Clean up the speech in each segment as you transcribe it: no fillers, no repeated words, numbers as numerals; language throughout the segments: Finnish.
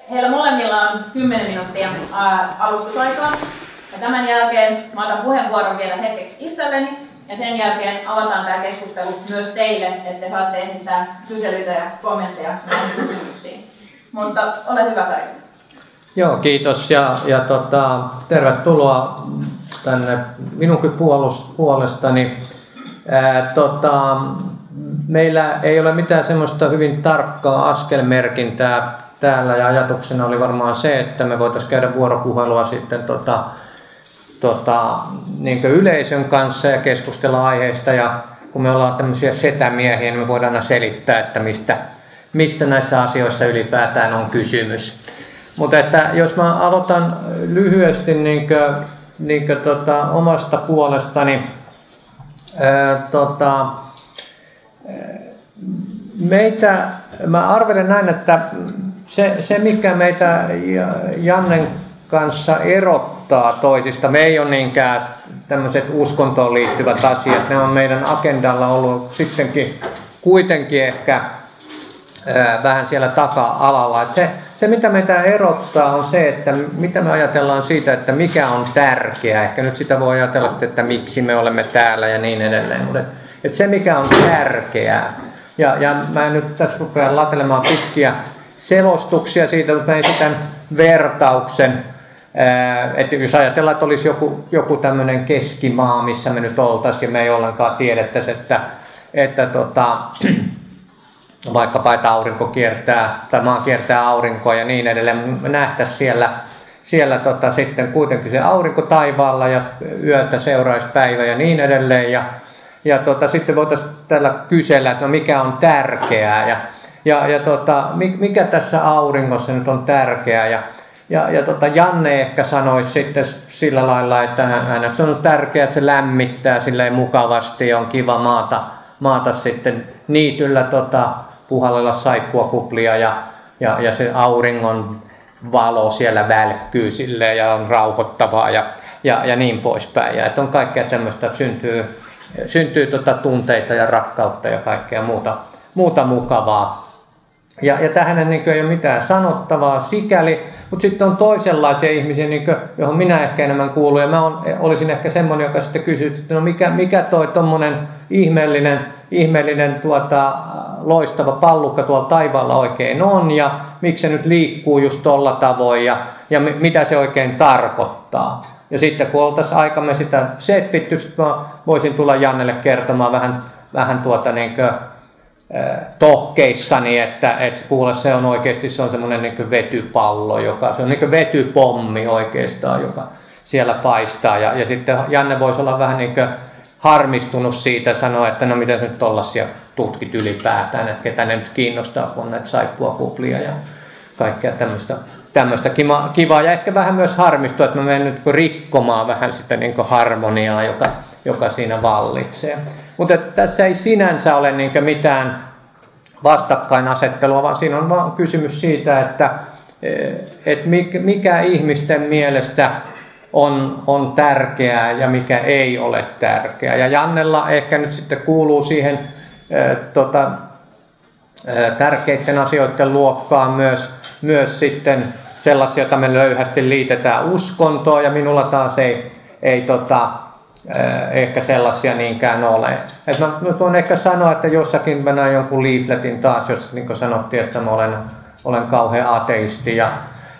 Heillä molemmilla on 10 minuuttia alustusaikaa. Ja tämän jälkeen mä otan puheenvuoron vielä hetkeksi itselleni. Ja sen jälkeen avataan tämä keskustelu myös teille, että te saatte esittää kyselyitä ja kommentteja näihin kysymyksiin. Mutta ole hyvä, Kari. Joo, kiitos ja tervetuloa tänne minunkin puolestani. Meillä ei ole mitään semmoista hyvin tarkkaa askelmerkintää täällä ja ajatuksena oli varmaan se, että me voitaisiin käydä vuoropuhelua sitten niin yleisön kanssa ja keskustella aiheesta ja kun me ollaan tämmöisiä setämiehiä, niin me voidaan aina selittää, että mistä näissä asioissa ylipäätään on kysymys. Mutta että jos mä aloitan lyhyesti omasta puolestani, mä arvelen näin, että se mikä meitä Jannen kanssa erottaa toisista, me ei ole niinkään tämmöiset uskontoon liittyvät asiat, ne on meidän agendalla ollut sittenkin kuitenkin ehkä vähän siellä taka-alalla. Se mitä meitä erottaa on se, että mitä me ajatellaan siitä, että mikä on tärkeää. Ehkä nyt sitä voi ajatella sitten, että miksi me olemme täällä ja niin edelleen. Mutta että se mikä on tärkeää. Ja mä en nyt tässä rupea latelemaan pitkiä selostuksia siitä, mutta mä esitän vertauksen. Että jos ajatellaan, että olisi joku tämmöinen keskimaa, missä me nyt oltaisiin ja me ei ollenkaan tiedettäisi, että vaikkapa että aurinko kiertää tai maa kiertää aurinkoa ja niin edelleen, me nähtäisiin siellä sitten kuitenkin se aurinko taivaalla ja yötä seuraisi päivä ja niin edelleen ja sitten voitaisiin tällä kysellä, että no mikä on tärkeää ja mikä tässä auringossa nyt on tärkeää ja Janne ehkä sanoisi sitten sillä lailla, että hänestä on tärkeää, että se lämmittää silleen mukavasti ja on kiva maata sitten niityllä puhallella saippuakuplia ja se auringon valo siellä välkkyy silleen ja on rauhoittavaa ja niin poispäin. Ja että on kaikkea tämmöistä, syntyy tunteita ja rakkautta ja kaikkea muuta mukavaa. Ja tähän ei ole mitään sanottavaa sikäli, mutta sitten on toisenlaisia ihmisiä, johon minä ehkä enemmän kuulun. Ja mä olisin ehkä semmoinen, joka sitten kysyy, että no mikä toi tommonen ihmeellinen loistava pallukka tuolla taivaalla oikein on ja miksi se nyt liikkuu just tolla tavoin ja mitä se oikein tarkoittaa. Ja sitten kun oltaisiin aikamme sitä setvitty, mä voisin tulla Jannelle kertomaan vähän tohkeissani, että kuule se on oikeasti semmoinen vetypallo, se on vetypommi oikeastaan, joka siellä paistaa ja sitten Janne voisi olla vähän harmistunut siitä, sanoa, että no miten nyt tollaisia tutkit ylipäätään, että ketä ne nyt kiinnostaa, kun on näitä saippuakuplia ja kaikkea tämmöistä kivaa ja ehkä vähän myös harmistua, että mä menen nyt rikkomaan vähän sitä harmoniaa, joka siinä vallitsee. Mutta tässä ei sinänsä ole mitään vastakkainasettelua, vaan siinä on vaan kysymys siitä, että mikä ihmisten mielestä on tärkeää ja mikä ei ole tärkeää. Ja Jannella ehkä nyt sitten kuuluu siihen tärkeiden asioiden luokkaan myös sitten sellaisia, joita me löyhästi liitetään uskontoon ja minulla taas ei ehkä sellaisia niinkään ole. Et mä voin ehkä sanoa, että jossakin mä näin jonkun leafletin taas, jos niin sanottiin, että mä olen kauhea ateisti ja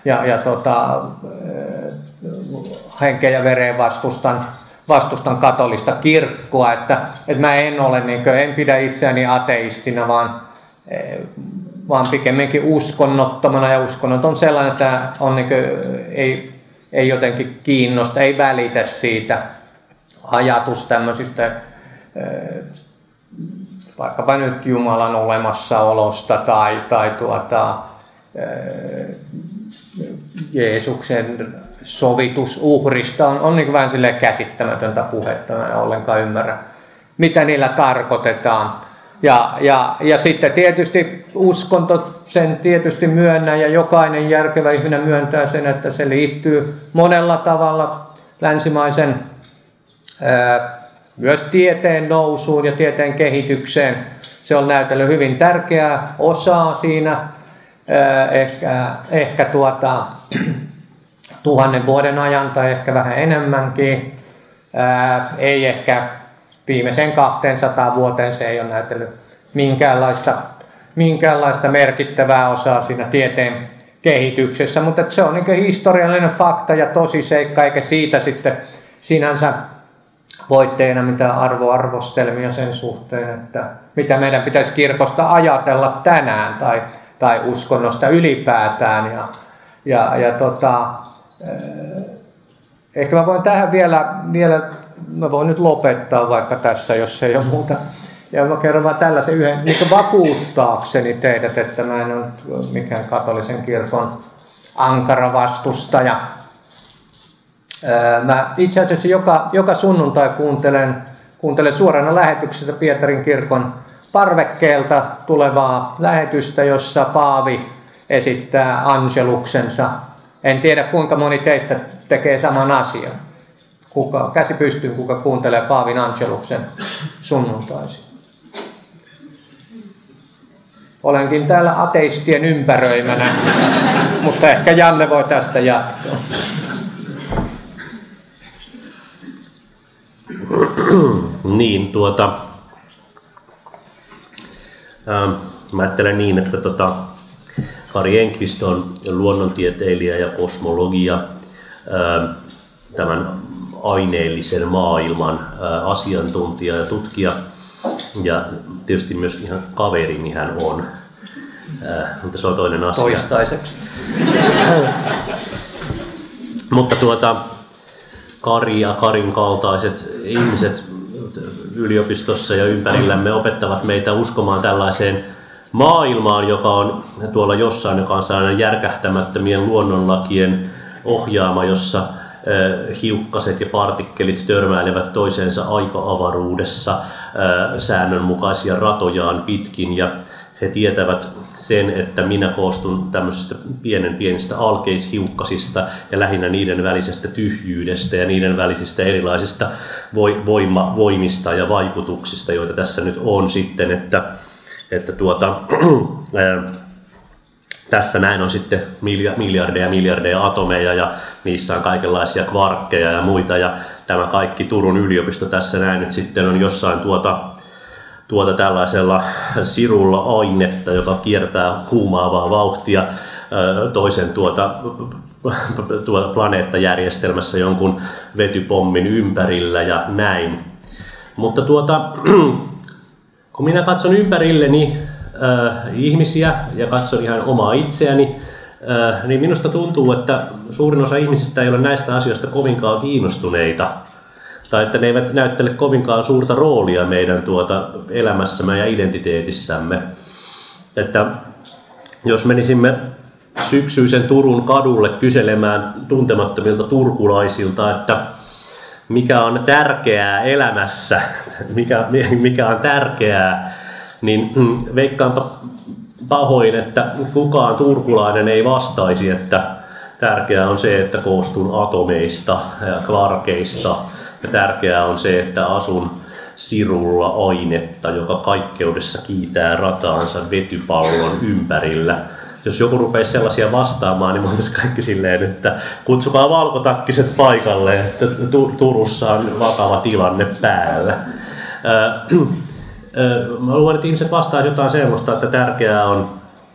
henkeen ja vereen vastustan katolista kirkkoa, että mä en ole en pidä itseäni ateistina, vaan pikemminkin uskonnottomana ja uskonnot on sellainen, että on ei jotenkin kiinnosta, ei välitä siitä ajatus tämmöisistä vaikkapa nyt Jumalan olemassaolosta tai Jeesuksen sovitusuhrista on vähän silleen käsittämätöntä puhetta, mä en ollenkaan ymmärrä, mitä niillä tarkoitetaan. Ja sitten tietysti uskonto sen tietysti myönnä ja jokainen järkevä ihminen myöntää sen, että se liittyy monella tavalla länsimaisen myös tieteen nousuun ja tieteen kehitykseen. Se on näytellyt hyvin tärkeää osaa siinä. ehkä 1000 vuoden ajan tai ehkä vähän enemmänkin. Ei ehkä viimeiseen 200 vuoteen se ei ole näytellyt minkäänlaista merkittävää osaa siinä tieteen kehityksessä, mutta se on niin historiallinen fakta ja tosiseikka, eikä siitä sitten sinänsä voitteena mitään arvostelmia sen suhteen, että mitä meidän pitäisi kirkosta ajatella tänään tai uskonnosta ylipäätään. Ehkä mä voin tähän vielä mä voin nyt lopettaa vaikka tässä, jos ei ole muuta. Ja mä kerron vaan tällaisen yhden, niin vakuuttaakseni teidät, että mä en ole mikään katolisen kirkon ankara vastustaja. Mä itse asiassa joka sunnuntai kuuntelen suorana lähetyksestä Pietarin kirkon parvekkeelta tulevaa lähetystä, jossa Paavi esittää angeluksensa. En tiedä kuinka moni teistä tekee saman asian. Käsi pystyy, kuka kuuntelee Paavin angeluksen sunnuntaisin. Olenkin täällä ateistien ympäröimänä, mutta ehkä Janne voi tästä jatkaa. Niin, mä ajattelen niin, että Kari Enqvist on luonnontieteilijä ja kosmologia, tämän aineellisen maailman asiantuntija ja tutkija, ja tietysti myös ihan kaverini hän on, mutta se on toinen asia. Toistaiseksi. Mutta Kari ja Karin kaltaiset ihmiset yliopistossa ja ympärillämme opettavat meitä uskomaan tällaiseen maailmaan, joka on tuolla jossain, joka on sellainen järkähtämättömien luonnonlakien ohjaama, jossa hiukkaset ja partikkelit törmäilevät toiseensa aika-avaruudessa säännönmukaisia ratojaan pitkin, ja he tietävät sen, että minä koostun tämmöisistä pienistä alkeishiukkasista ja lähinnä niiden välisestä tyhjyydestä ja niiden välisistä erilaisista voimista ja vaikutuksista, joita tässä nyt on sitten, että tässä näin on sitten miljardeja atomeja ja niissä on kaikenlaisia kvarkkeja ja muita, ja tämä kaikki Turun yliopisto tässä näin nyt sitten on jossain tällaisella sirulla ainetta, joka kiertää huumaavaa vauhtia toisen planeettajärjestelmässä jonkun vetypommin ympärillä ja näin. Mutta kun minä katson ympärilleni ihmisiä ja katson ihan omaa itseäni, niin minusta tuntuu, että suurin osa ihmisistä ei ole näistä asioista kovinkaan kiinnostuneita, tai että ne eivät näyttele kovinkaan suurta roolia meidän elämässämme ja identiteetissämme. Että jos menisimme syksyisen Turun kadulle kyselemään tuntemattomilta turkulaisilta, että mikä on tärkeää elämässä, mikä on tärkeää, niin veikkaanpa pahoin, että kukaan turkulainen ei vastaisi, että tärkeää on se, että koostun atomeista ja kvarkeista, ja tärkeää on se, että asun sirulla ainetta, joka kaikkeudessa kiitää rataansa vetypallon ympärillä. Jos joku rupeisi sellaisia vastaamaan, niin me oltaisiin kaikki silleen, että kutsukaa valkotakkiset paikalle, että Turussa on vakava tilanne päällä. Mä luulen, että ihmiset vastaisivat jotain sellaista, että tärkeää on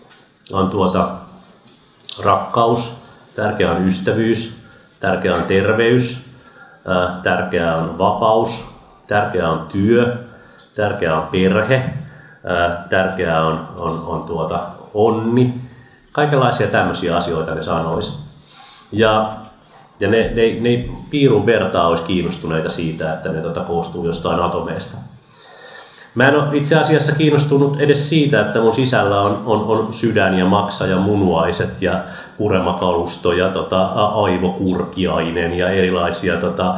rakkaus, tärkeää on ystävyys, tärkeää on terveys, tärkeää on vapaus, tärkeää on työ, tärkeää on perhe, tärkeää on onni. Kaikenlaisia tämmöisiä asioita ne sanoisi. Ja ne piirun vertaa olisi kiinnostuneita siitä, että ne koostuu jostain atomeista. Mä en ole itse asiassa kiinnostunut edes siitä, että mun sisällä on sydän ja maksa ja munuaiset ja puremakalusto ja aivokurkiainen ja erilaisia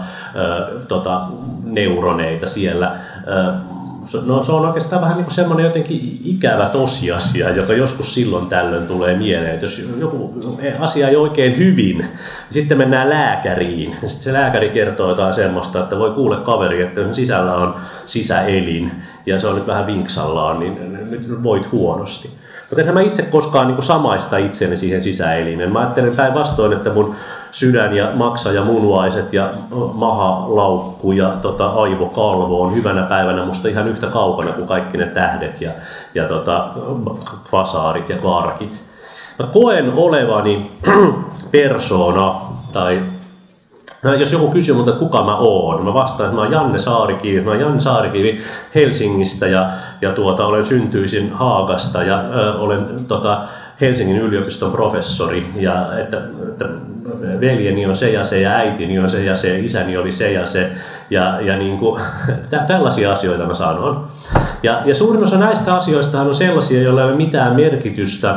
neuroneita siellä. No, se on oikeastaan vähän niin kuin semmoinen jotenkin ikävä tosiasia, joka joskus silloin tällöin tulee mieleen, että jos joku asia ei oikein hyvin, niin sitten mennään lääkäriin. Ja sitten se lääkäri kertoo jotain semmoista, että voi kuule kaveri, että jos sisällä on sisäelin ja se on nyt vähän vinksallaan, niin nyt voit huonosti. Mutta enhän mä itse koskaan niin samaista itseäni siihen sisäelimeen. Mä ajattelen päinvastoin, että mun sydän ja maksa ja munuaiset ja mahalaukku ja aivokalvo on hyvänä päivänä musta ihan yhtä kaukana kuin kaikki ne tähdet ja kvasaarit ja kvarkit. Mä koen olevani persoona, tai jos joku kysyy multa, kuka mä oon, mä vastaan, että mä oon Janne Saarikivi. Mä oon Janne Saarikivi Helsingistä ja olen syntyisin Haagasta ja olen Helsingin yliopiston professori ja että veljeni on se ja äitini on se ja isäni oli se ja niin kuin, tällaisia asioita mä sanon. Ja suurin osa näistä asioista on sellaisia, joilla ei ole mitään merkitystä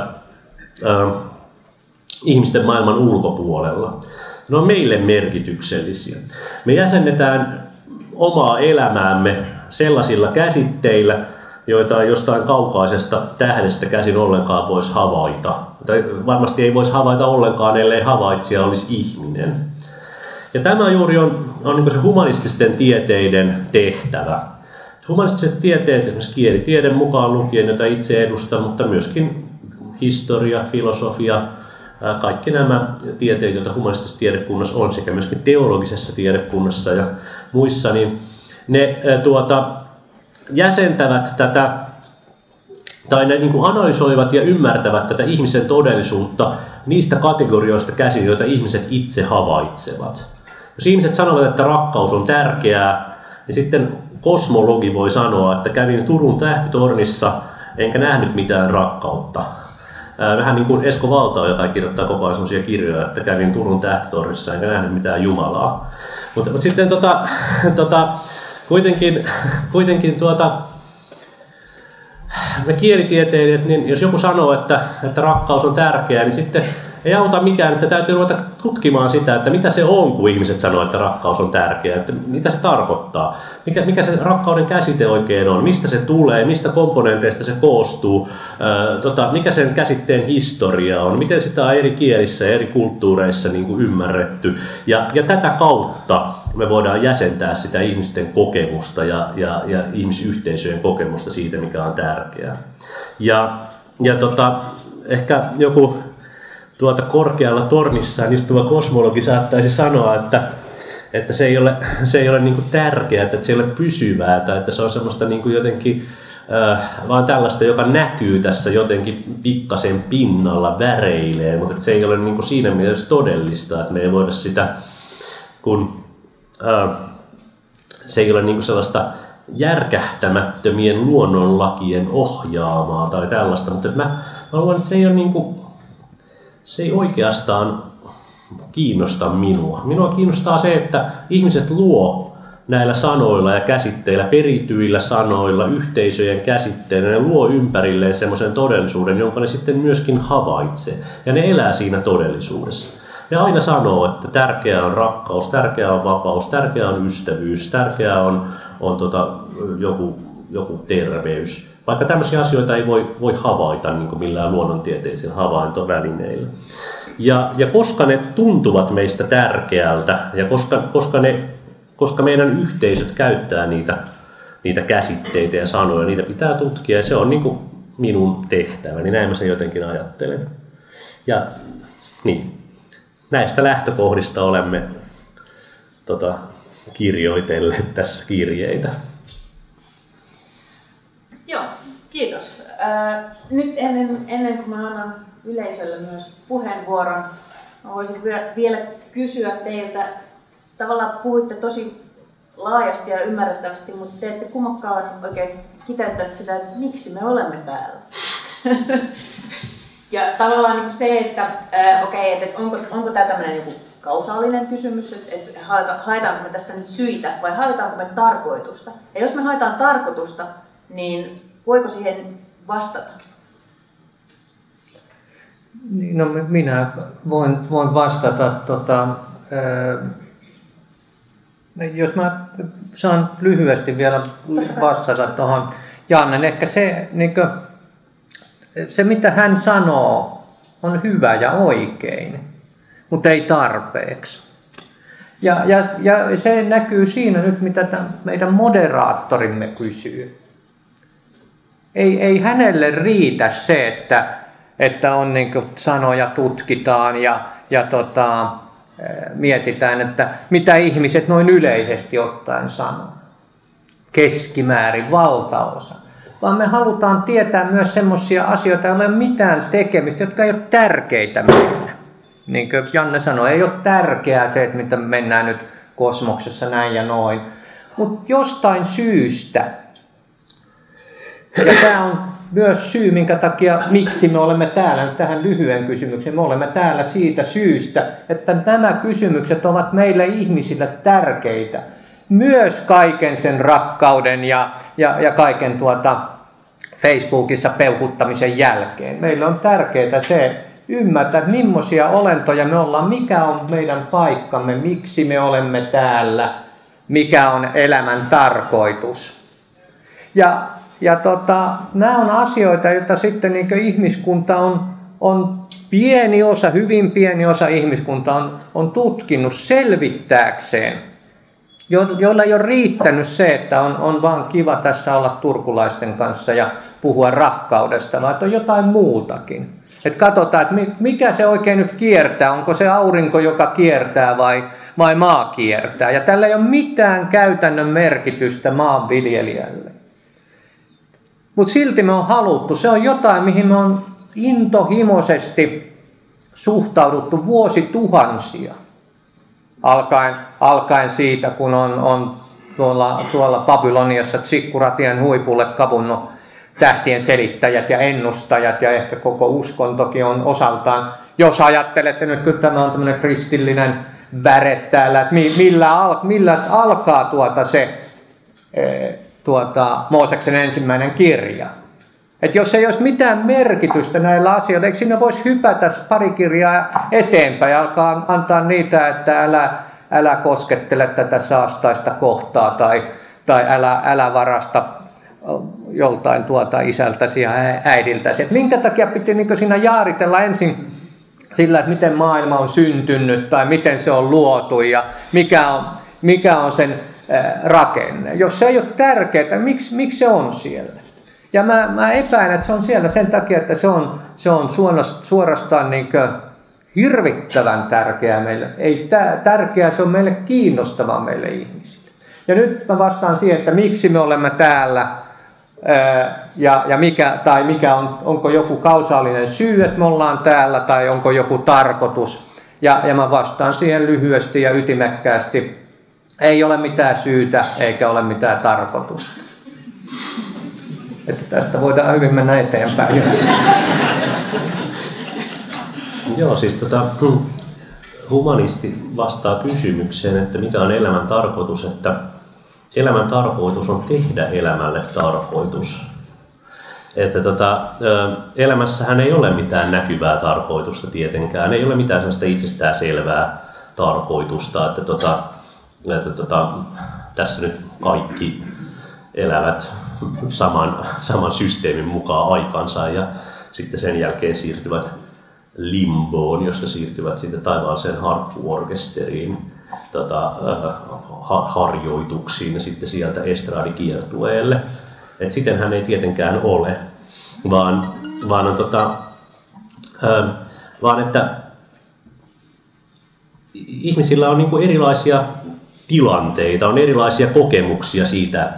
ihmisten maailman ulkopuolella. Ne on meille merkityksellisiä. Me jäsennetään omaa elämäämme sellaisilla käsitteillä, joita jostain kaukaisesta tähdestä käsin ollenkaan voisi havaita. Tai varmasti ei voisi havaita ollenkaan, ellei havaitsija olisi ihminen. Ja tämä juuri on niin se humanististen tieteiden tehtävä. Humanistiset tieteet, esimerkiksi kielitiede mukaan lukien, jota itse edustan, mutta myöskin historia, filosofia, kaikki nämä tieteet, joita humanistisessa tiedekunnassa on, sekä myöskin teologisessa tiedekunnassa ja muissa, niin ne jäsentävät tätä, tai ne niin kuin analysoivat ja ymmärtävät tätä ihmisen todellisuutta niistä kategorioista käsin, joita ihmiset itse havaitsevat. Jos ihmiset sanovat, että rakkaus on tärkeää, niin sitten kosmologi voi sanoa, että kävin Turun tähtitornissa enkä nähnyt mitään rakkautta. Vähän niin kuin Esko Valtao, joka kirjoittaa koko ajan sellaisia kirjoja, että kävin Turun tähtitornissa enkä nähnyt mitään Jumalaa. Mutta sitten kuitenkin me kielitieteilijät, niin jos joku sanoo, että rakkaus on tärkeää, niin sitten ei auta mikään, että täytyy ruveta tutkimaan sitä, että mitä se on, kun ihmiset sanoo, että rakkaus on tärkeää, että mitä se tarkoittaa, mikä se rakkauden käsite oikein on, mistä se tulee, mistä komponenteista se koostuu, mikä sen käsitteen historia on, miten sitä on eri kielissä ja eri kulttuureissa niin kuin ymmärretty. Ja tätä kautta me voidaan jäsentää sitä ihmisten kokemusta ja ihmisyhteisöjen kokemusta siitä, mikä on tärkeää. Ehkä joku korkealla tornissaan istuva kosmologi saattaisi sanoa, että se ei ole niin kuin tärkeää, että se ei ole pysyvää, tai että se on semmoista niin kuin jotenkin vaan tällaista, joka näkyy tässä jotenkin pikkasen pinnalla väreilee, mutta että se ei ole niin kuin siinä mielessä todellista, että me ei voida sitä, kun se ei ole niin kuin sellaista järkähtämättömien luonnonlakien ohjaamaa tai tällaista, mutta mä luulen, että se ei ole niin kuin, se ei oikeastaan kiinnosta minua. Minua kiinnostaa se, että ihmiset luo näillä sanoilla ja käsitteillä, perityillä sanoilla, yhteisöjen käsitteillä, ne luo ympärilleen semmoisen todellisuuden, jonka ne sitten myöskin havaitsee. Ja ne elää siinä todellisuudessa. Ne aina sanoo, että tärkeää on rakkaus, tärkeää on vapaus, tärkeää on ystävyys, tärkeää on joku terveys. Vaikka tämmöisiä asioita ei voi havaita niin kuin millään luonnontieteellisillä havaintovälineillä. Ja koska ne tuntuvat meistä tärkeältä ja koska meidän yhteisöt käyttää niitä käsitteitä ja sanoja, niitä pitää tutkia ja se on niin kuin minun tehtäväni, näin mä sen jotenkin ajattelen. Ja niin, näistä lähtökohdista olemme kirjoitelleet tässä kirjeitä. Joo, kiitos. Nyt ennen kuin mä annan yleisölle myös puheenvuoron, mä voisin vielä kysyä teiltä. Tavallaan puhuitte tosi laajasti ja ymmärrettävästi, mutta te ette kummakaan oikein kiteyttäneet sitä, että miksi me olemme täällä. Ja tavallaan niin se, että onko tämä tämmöinen joku kausaalinen kysymys, että haetaanko me tässä nyt syitä vai haetaanko me tarkoitusta. Ja jos me haetaan tarkoitusta, niin voiko siihen vastata? No minä voin vastata. Jos mä saan lyhyesti vielä vastata tuohon Jannen. Ehkä se, mitä hän sanoo, on hyvä ja oikein, mutta ei tarpeeksi. Ja se näkyy siinä nyt, mitä meidän moderaattorimme kysyy. ei hänelle riitä se, että on niin kuin sanoja tutkitaan ja mietitään, että mitä ihmiset noin yleisesti ottaen sanoo. Keskimäärin valtaosa. Vaan me halutaan tietää myös semmoisia asioita, joilla ei ole mitään tekemistä, jotka ei ole tärkeitä meille. Niin kuin Janne sanoi, ei ole tärkeää se, että mitä mennään nyt kosmoksessa näin ja noin. Mutta jostain syystä, ja tämä on myös syy, minkä takia, miksi me olemme täällä, nyt tähän lyhyen kysymykseen, me olemme täällä siitä syystä, että nämä kysymykset ovat meille ihmisille tärkeitä. Myös kaiken sen rakkauden ja kaiken Facebookissa peukuttamisen jälkeen. Meillä on tärkeää se ymmärtää, että millaisia olentoja me ollaan, mikä on meidän paikkamme, miksi me olemme täällä, mikä on elämän tarkoitus. Ja nämä on asioita, joita sitten niin ihmiskunta on pieni osa, hyvin pieni osa ihmiskunta on tutkinut selvittääkseen, joilla ei ole riittänyt se, että on vaan kiva tässä olla turkulaisten kanssa ja puhua rakkaudesta, vaan että on jotain muutakin. Että katsotaan, että mikä se oikein nyt kiertää, onko se aurinko, joka kiertää vai maa kiertää. Ja tällä ei ole mitään käytännön merkitystä maanviljelijälle. Mutta silti me on haluttu, se on jotain, mihin me on intohimoisesti suhtauduttu vuosituhansia. Alkaen siitä, kun on tuolla Babyloniassa Tsikkuratien huipulle kavunnut tähtien selittäjät ja ennustajat ja ehkä koko uskontokin on osaltaan, jos ajattelette nyt, kun tämä on tämmöinen kristillinen väre täällä, että millä alkaa Mooseksen ensimmäinen kirja. Että jos ei olisi mitään merkitystä näillä asioilla, eikö siinä voisi hypätä pari kirjaa eteenpäin ja alkaa antaa niitä, että älä koskettele tätä saastaista kohtaa tai älä varasta joltain isältäsi ja äidiltäsi. Et minkä takia piti niin siinä jaaritella ensin sillä, että miten maailma on syntynyt tai miten se on luotu ja mikä on sen rakenne. Jos se ei ole tärkeää, miksi se on siellä? Ja mä epäilen, että se on siellä sen takia, että se on suorastaan niin hirvittävän tärkeää meille. Ei tärkeää, se on meille kiinnostavaa meille ihmisille. Ja nyt mä vastaan siihen, että miksi me olemme täällä ja onko joku kausaalinen syy, että me ollaan täällä tai onko joku tarkoitus. Ja mä vastaan siihen lyhyesti ja ytimekkäästi. Ei ole mitään syytä eikä ole mitään tarkoitusta. Että tästä voidaan hyvin mennä eteenpäin. Joo, siis humanisti vastaa kysymykseen, että mikä on elämän tarkoitus, että elämän tarkoitus on tehdä elämälle tarkoitus. Että elämässähän ei ole mitään näkyvää tarkoitusta tietenkään, ei ole mitään sellaista itsestään selvää tarkoitusta, että tässä nyt kaikki elävät saman systeemin mukaan aikansa ja sitten sen jälkeen siirtyvät limboon, josta siirtyvät sitten taivaalliseen harppuorkesteriin harjoituksiin ja sitten sieltä estradikiertueelle. Et sitenhän ei tietenkään ole, vaan että ihmisillä on niinku erilaisia tilanteita, on erilaisia kokemuksia siitä,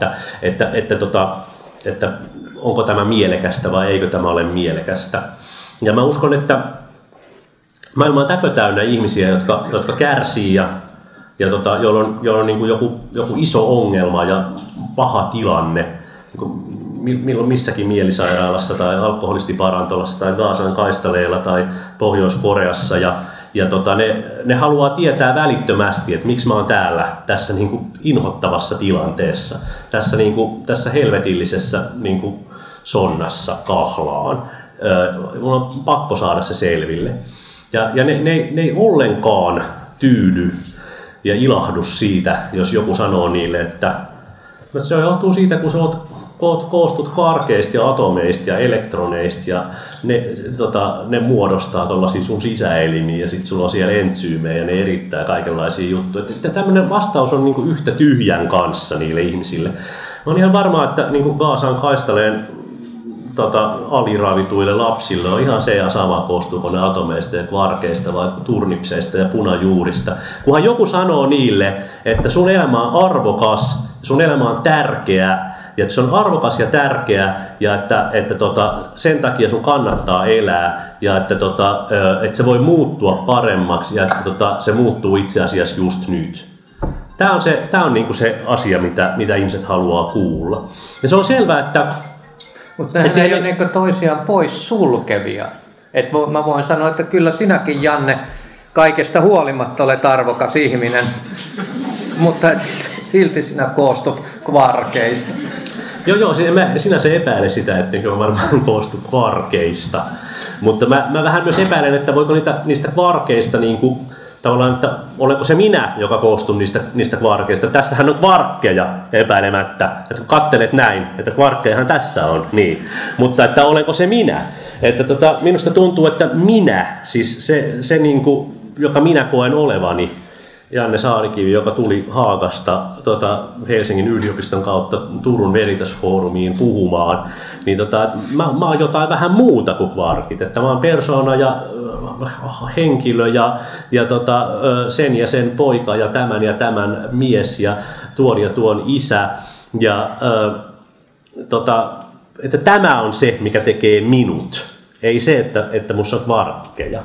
että onko tämä mielekästä vai eikö tämä ole mielekästä. Ja mä uskon, että maailma on täpötäynnä ihmisiä, jotka kärsii ja joilla on niin kuin joku iso ongelma ja paha tilanne, niin missäkin mielisairaalassa tai alkoholistiparantolassa tai Gazan kaistaleilla tai Pohjois-Koreassa ne haluaa tietää välittömästi, että miksi mä oon täällä tässä niin kuin inhottavassa tilanteessa, tässä helvetillisessä niin kuin sonnassa kahlaan. Mulla on pakko saada se selville. Ja ne ei ollenkaan tyydy ja ilahdu siitä, jos joku sanoo niille, että se johtuu siitä, kun sä koostut kvarkeista ja atomeista ja elektroneista ja ne muodostaa tuollaisia sun sisäelimiä ja sitten sulla on siellä entsyymejä ja ne erittää kaikenlaisia juttuja. Tämmöinen vastaus on niinku yhtä tyhjän kanssa niille ihmisille. Mä oon ihan varma, että niinku Gazan kaistaleen aliravituille lapsille on ihan se ja sama, koostuuko ne atomeista ja kvarkeista vai turnipseista ja punajuurista. Kunhan joku sanoo niille, että sun elämä on arvokas, sun elämä on tärkeä, ja että se on arvokas ja tärkeä, ja että sen takia sun kannattaa elää, ja että se voi muuttua paremmaksi, ja että se muuttuu itse asiassa just nyt. Tämä on niinku se asia, mitä ihmiset haluaa kuulla. Ja se on selvää, että... Mutta nehän ei ole niinku toisiaan pois sulkevia. Mä voin sanoa, että kyllä sinäkin, Janne, kaikesta huolimatta olet arvokas ihminen, mutta silti sinä koostut kvarkeista. Joo, sinä se epäile sitä, etteikö mä varmaan koostu kvarkeista. Mutta mä vähän myös epäilen, että voiko niistä kvarkeista niinku, tavallaan, että olenko se minä, joka koostuu niistä kvarkeista. Tässähän on kvarkkeja epäilemättä, että kun katselet näin, että kvarkkejahan tässä on, niin. Mutta että olenko se minä? Että minusta tuntuu, että minä, siis se niinku, joka minä koen olevani, Janne Saarikivi, joka tuli Haagasta Helsingin yliopiston kautta Turun Veritas-foorumiin puhumaan, niin mä oon jotain vähän muuta kuin kvarkit. Että mä oon persoona ja henkilö ja sen ja sen poika ja tämän mies ja tuon isä. Ja että tämä on se, mikä tekee minut. Ei se, että musta on kvarkkeja.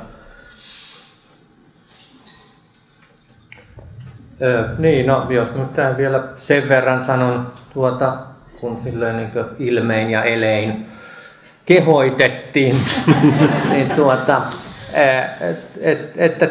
Niin, no jos nyt tämän vielä sen verran sanon, kun silleen niin ilmein ja elein kehoitettiin, niin että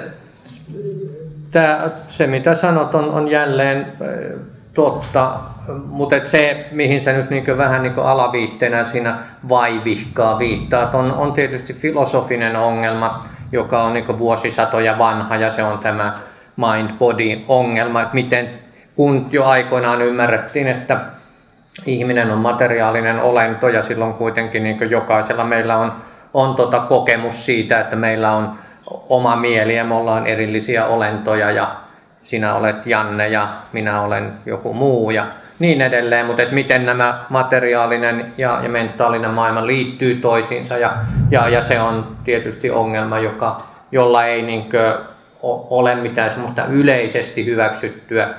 se mitä sanot on jälleen totta, mutta se mihin se nyt niin vähän niin alaviitteenä siinä vaivihkaa viittaa, on tietysti filosofinen ongelma, joka on niin vuosisatoja vanha, ja se on tämä mind-body-ongelma, että miten, kun jo aikoinaan ymmärrettiin, että ihminen on materiaalinen olento, ja silloin kuitenkin niin jokaisella meillä on kokemus siitä, että meillä on oma mieli ja me ollaan erillisiä olentoja, ja sinä olet Janne ja minä olen joku muu ja niin edelleen, mutta että miten nämä materiaalinen ja mentaalinen maailma liittyy toisiinsa, ja se on tietysti ongelma, jolla ei niinkö ole mitään semmoista yleisesti hyväksyttyä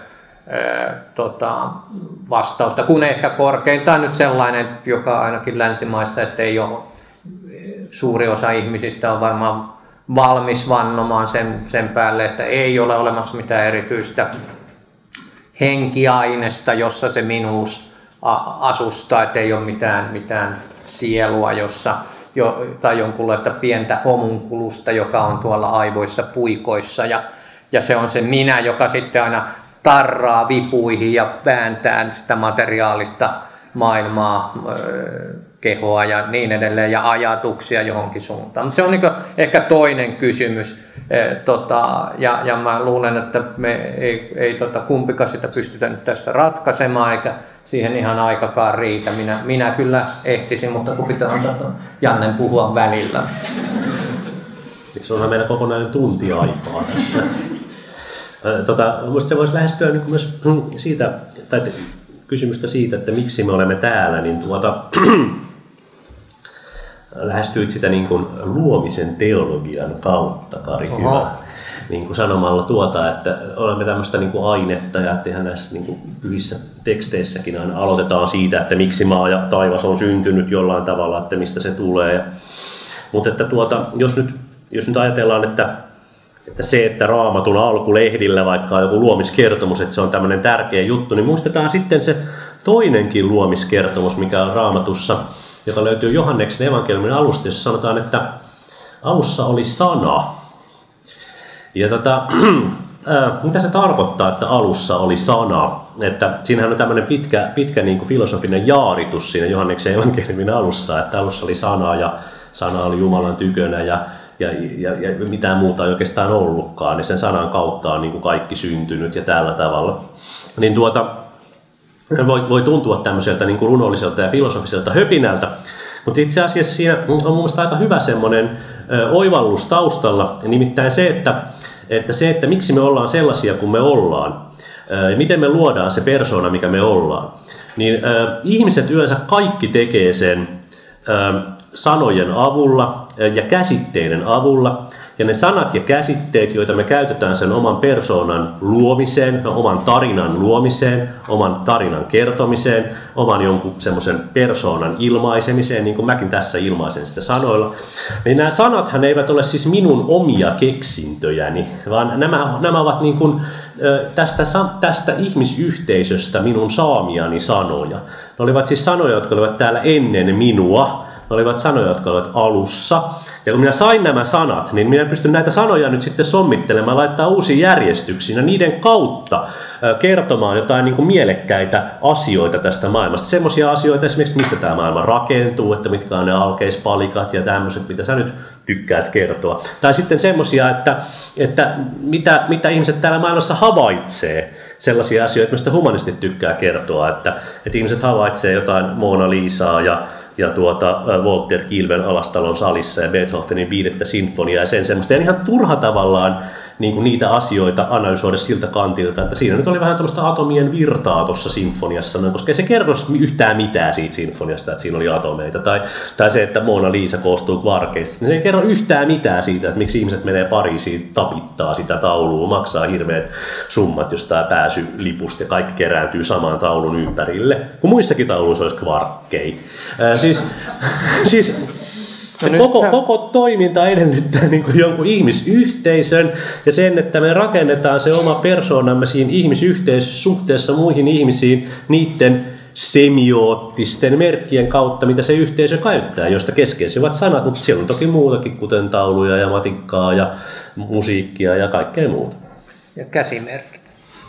vastausta, kun ehkä korkeintaan nyt sellainen, joka ainakin länsimaissa, että ei ole, suuri osa ihmisistä on varmaan valmis vannomaan sen päälle, että ei ole olemassa mitään erityistä henkiainesta, jossa se minuus asustaa, että ei ole mitään sielua, tai jonkunlaista pientä homunkulusta, joka on tuolla aivoissa puikoissa, ja se on se minä, joka sitten aina tarraa vipuihin ja vääntää sitä materiaalista maailmaa, kehoa ja niin edelleen, ja ajatuksia johonkin suuntaan. Mutta se on niin ehkä toinen kysymys, ja mä luulen, että me ei kumpikaan sitä pystytä nyt tässä ratkaisemaan, eikä siihen ihan aikakaan riitä. Minä kyllä ehtisin, mutta kun pitää antaa Jannen puhua välillä. Se onhan meillä kokonainen tunti aikaa tässä. Minusta se voisi lähestyä niin myös siitä, tai kysymystä siitä, että miksi me olemme täällä, niin lähestyit sitä niin kuin luomisen teologian kautta, Kari, hyvä. Niin kuin sanomalla että olemme tämmöistä niin kuin ainetta, ja että ihan näissä niin kuin pyhissä teksteissäkin aina aloitetaan siitä, että miksi maa ja taivas on syntynyt jollain tavalla, että mistä se tulee. Mutta että jos nyt ajatellaan, että se, että Raamatun alkulehdillä vaikka on joku luomiskertomus, että se on tämmöinen tärkeä juttu, niin muistetaan sitten se toinenkin luomiskertomus, mikä on Raamatussa, joka löytyy Johanneksen evankeliumin alusta, jossa sanotaan, että alussa oli sana. Ja mitä se tarkoittaa, että alussa oli sana? Että siinähän on tämmöinen pitkä niin kuin filosofinen jaaritus siinä Johanneksen evankeliumin alussa, että alussa oli sana ja sana oli Jumalan tykönä ja mitään muuta ei oikeastaan ollutkaan, niin sen sanan kautta on niin kuin kaikki syntynyt ja tällä tavalla. Niin voi tuntua tämmöiseltä niin kuin runolliselta ja filosofiselta höpinältä, mutta itse asiassa siinä on mun mielestä aika hyvä semmoinen oivallus taustalla, nimittäin se, että miksi me ollaan sellaisia kuin me ollaan, ja miten me luodaan se persoona, mikä me ollaan, niin ihmiset yleensä kaikki tekee sen sanojen avulla ja käsitteiden avulla. Ja ne sanat ja käsitteet, joita me käytetään sen oman persoonan luomiseen, oman tarinan luomiseen, oman tarinan kertomiseen, oman jonkun semmoisen persoonan ilmaisemiseen, niin kuin mäkin tässä ilmaisen sitä sanoilla, niin nämä sanathan eivät ole siis minun omia keksintöjäni, vaan nämä ovat niin kuin tästä ihmisyhteisöstä minun saamiani sanoja. Ne olivat siis sanoja, jotka olivat täällä ennen minua. Ne olivat sanoja, jotka olivat alussa. Ja kun minä sain nämä sanat, niin minä pystyn näitä sanoja nyt sitten sommittelemaan, laittaa uusiin järjestyksiin ja niiden kautta kertomaan jotain niin kuin mielekkäitä asioita tästä maailmasta. Semmoisia asioita esimerkiksi, mistä tämä maailma rakentuu, että mitkä on ne alkeispalikat ja tämmöiset, mitä sä nyt tykkäät kertoa. Tai sitten semmoisia, että mitä ihmiset täällä maailmassa havaitsee. Sellaisia asioita, mistä humanistit tykkää kertoa, että ihmiset havaitsee jotain Mona Lisaa ja Walter Kilven Alastalon salissa ja Beethovenin 5. sinfoniaa ja sen semmoista. Ja ihan turha tavallaan niin kuin niitä asioita analysoida siltä kantilta, että siinä nyt oli vähän tämmöistä atomien virtaa tuossa sinfoniassa, koska ei se kerro yhtään mitään siitä sinfoniasta, että siinä oli atomeita. Tai se, että Mona Lisa koostuu kvarkeista. Se ei kerro yhtään mitään siitä, että miksi ihmiset menee Pariisiin, tapittaa sitä taulua, maksaa hirveät summat jostain pääsylipusta ja kaikki kerääntyy samaan taulun ympärille. Kun muissakin tauluissa olisi kvarkkeja. Siis se koko toiminta edellyttää niin kuin jonkun ihmisyhteisön ja sen, että me rakennetaan se oma persoonamme siinä ihmisyhteisössä suhteessa muihin ihmisiin niiden semioottisten merkkien kautta, mitä se yhteisö käyttää, joista keskeisiä ovat sanat, mutta siellä on toki muutakin, kuten tauluja ja matikkaa ja musiikkia ja kaikkea muuta. Ja käsimerkit.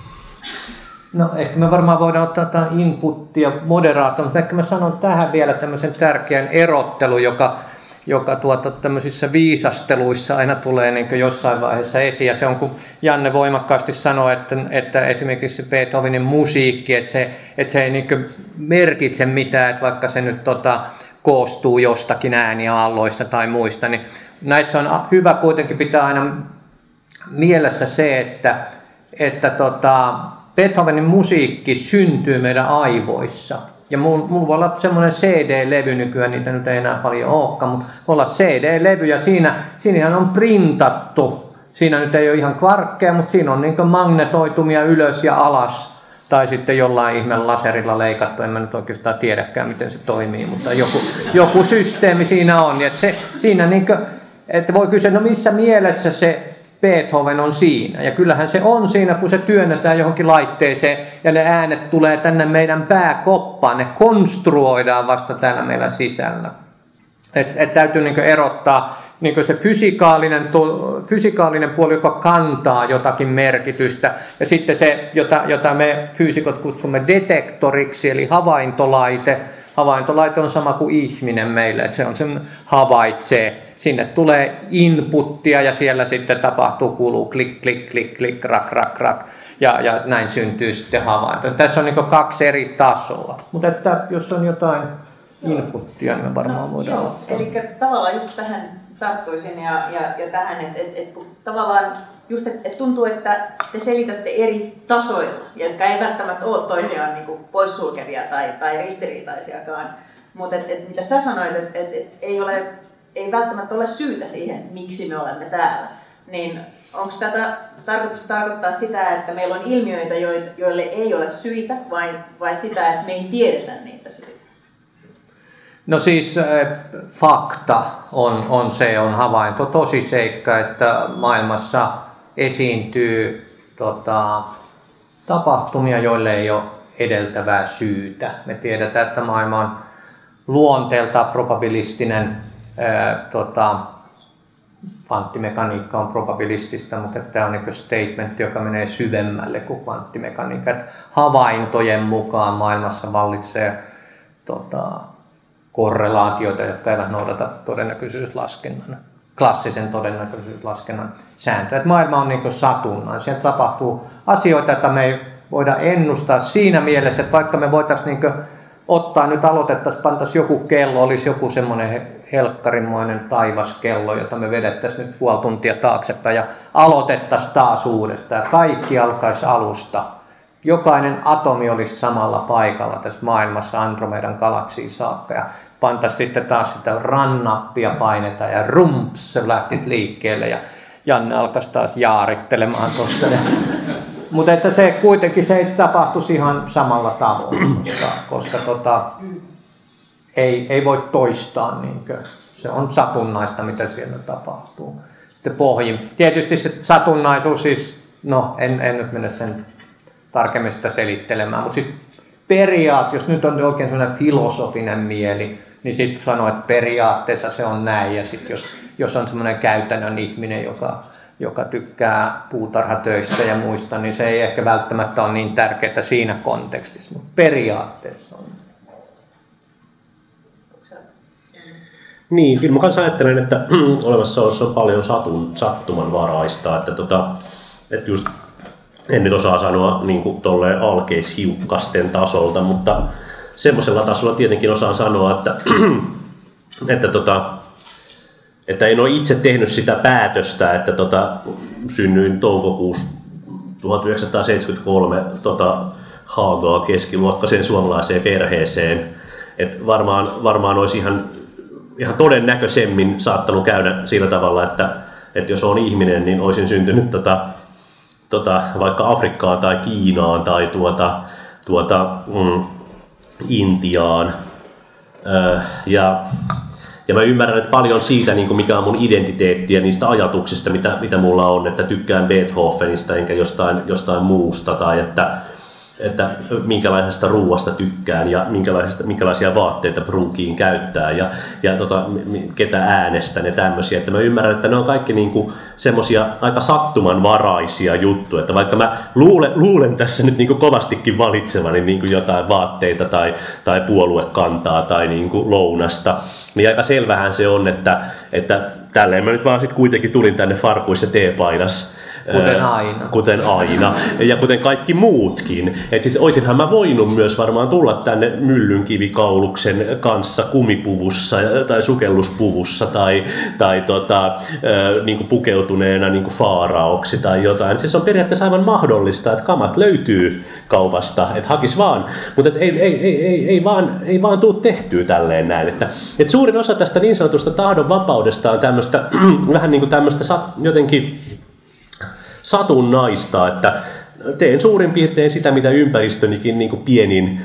No ehkä me varmaan voidaan ottaa jotain inputtia moderaattoon, mutta ehkä mä sanon tähän vielä tämmöisen tärkeän erottelun, joka tämmöisissä viisasteluissa aina tulee niin jossain vaiheessa esiin. Ja se on, kun Janne voimakkaasti sanoi, että esimerkiksi Beethovenin musiikki, että se ei niin merkitse mitään, että vaikka se nyt koostuu jostakin ääniaalloista tai muista, niin näissä on hyvä kuitenkin pitää aina mielessä se, että Beethovenin musiikki syntyy meidän aivoissa. Ja mulla voi olla semmoinen CD-levy nykyään, niitä nyt ei enää paljon olekaan, mutta voi olla CD-levy ja siinähän on printattu. Siinä nyt ei ole ihan kvarkkeja, mutta siinä on niin magnetoitumia ylös ja alas. Tai sitten jollain ihmeen laserilla leikattu, en mä nyt oikeastaan tiedäkään miten se toimii, mutta joku systeemi siinä on. Ja siinä niin kuin, että voi kysyä, no missä mielessä se Beethoven on siinä. Ja kyllähän se on siinä, kun se työnnetään johonkin laitteeseen ja ne äänet tulee tänne meidän pääkoppaan. Ne konstruoidaan vasta täällä meillä sisällä. Et täytyy niin erottaa niin se fysikaalinen puoli, joka kantaa jotakin merkitystä. Ja sitten se, jota me fyysikot kutsumme detektoriksi, eli havaintolaite. Havaintolaite on sama kuin ihminen meille, että se on sen havaitsee. Sinne tulee inputtia ja siellä sitten kuuluu klik, klik, klik, klik, rak, rak, rak. Ja näin syntyy sitten havainto. Tässä on niin 2 eri tasoa. Mutta että jos on jotain inputtia, niin me varmaan voidaan ottaa. Eli tavallaan just tähän tarttuisin ja tähän, että tavallaan just, että tuntuu, että te selitätte eri tasoilla, jotka ei välttämättä ole toisiaan niin kuin poissulkevia tai ristiriitaisiakaan. Mutta mitä sä sanoit, että ei välttämättä ole syytä siihen, miksi me olemme täällä. Niin onko tätä tarkoitus tarkoittaa sitä, että meillä on ilmiöitä, joille ei ole syitä, vai sitä, että me ei tiedetä niitä syitä? No siis fakta on havainto, tosiseikka, että maailmassa esiintyy tapahtumia, joille ei ole edeltävää syytä. Me tiedetään, että maailma on luonteeltaan probabilistinen. Kvanttimekaniikka on probabilistista, mutta tämä on niin statement, joka menee syvemmälle kuin kvanttimekaniikka. Havaintojen mukaan maailmassa vallitsee korrelaatioita, jotka eivät noudata todennäköisyyslaskennan, klassisen todennäköisyyslaskennan sääntöjä. Että maailma on niin satunnainen. Siellä tapahtuu asioita, joita me ei voida ennustaa siinä mielessä, että vaikka me voitaisiin niin ottaa, nyt aloitettaisiin, pantaisiin joku kello, olisi joku semmoinen helkkarimoinen taivaskello, jota me vedettäisiin nyt puoli tuntia taaksepäin ja aloitettaisiin taas uudestaan. Ja kaikki alkaisi alusta. jokainen atomi olisi samalla paikalla tässä maailmassa Andromedan galaksiin saakka ja pantaisiin sitten taas sitä run-nappia painetaan ja rumps, se lähtisi liikkeelle ja Janne alkaisi taas jaarittelemaan tuossa. Mutta että se kuitenkin se ei tapahtuisi ihan samalla tavoin, koska ei voi toistaa niinkö. Se on satunnaista, mitä siellä tapahtuu. Sitten pohjin. Tietysti se satunnaisuus siis, no en nyt mennä sen tarkemmin sitä selittelemään, mutta sitten jos nyt on oikein sellainen filosofinen mieli, niin sitten sanoo, että periaatteessa se on näin, ja sitten jos on semmoinen käytännön ihminen, joka tykkää puutarhatöistä ja muista, niin se ei ehkä välttämättä ole niin tärkeää siinä kontekstissa, mutta periaatteessa on. Niin, kyllä mä kanssa ajattelen, että olemassaolossa on paljon sattumanvaraista, että just en nyt osaa sanoa niin kuin tolleen alkeishiukkasten tasolta, mutta semmoisella tasolla tietenkin osaan sanoa, että en ole itse tehnyt sitä päätöstä, että synnyin toukokuussa 1973 Haagaa keskiluokkaiseen suomalaiseen perheeseen. Että varmaan olisi ihan todennäköisemmin saattanut käydä sillä tavalla, että jos on ihminen, niin olisin syntynyt vaikka Afrikkaan tai Kiinaan tai Intiaan. Ja mä ymmärrän, että paljon siitä, niin mikä on mun identiteetti ja niistä ajatuksista, mitä mulla on, että tykkään Beethovenista enkä jostain muusta, tai että minkälaisesta ruuasta tykkään ja minkälaisia vaatteita pruukiin käyttää ja ketä äänestän ja tämmöisiä. Että mä ymmärrän, että ne on kaikki niinku semmosia aika sattumanvaraisia juttuja. Että vaikka mä luulen tässä nyt niinku kovastikin valitsevani niinku jotain vaatteita tai puoluekantaa tai niinku lounasta, niin aika selvähän se on, että tälleen mä nyt vaan sit kuitenkin tulin tänne farkuissa teepaidas. Kuten aina. Ja kuten kaikki muutkin. Et siis olisinhan mä voinut myös varmaan tulla tänne myllynkivikauluksen kanssa kumipuvussa tai sukelluspuvussa tai niinku pukeutuneena niinku faaraoksi tai jotain. Siis on periaatteessa aivan mahdollista, että kamat löytyy kaupasta, että hakis vaan. Mutta ei vaan tuu tehtyä tälleen näin. Että suurin osa tästä niin sanotusta tahdon vapaudesta on tämmöistä vähän niin kuin tämmöistä jotenkin satunnaista, että teen suurin piirtein sitä, mitä ympäristönikin niin kuin pienin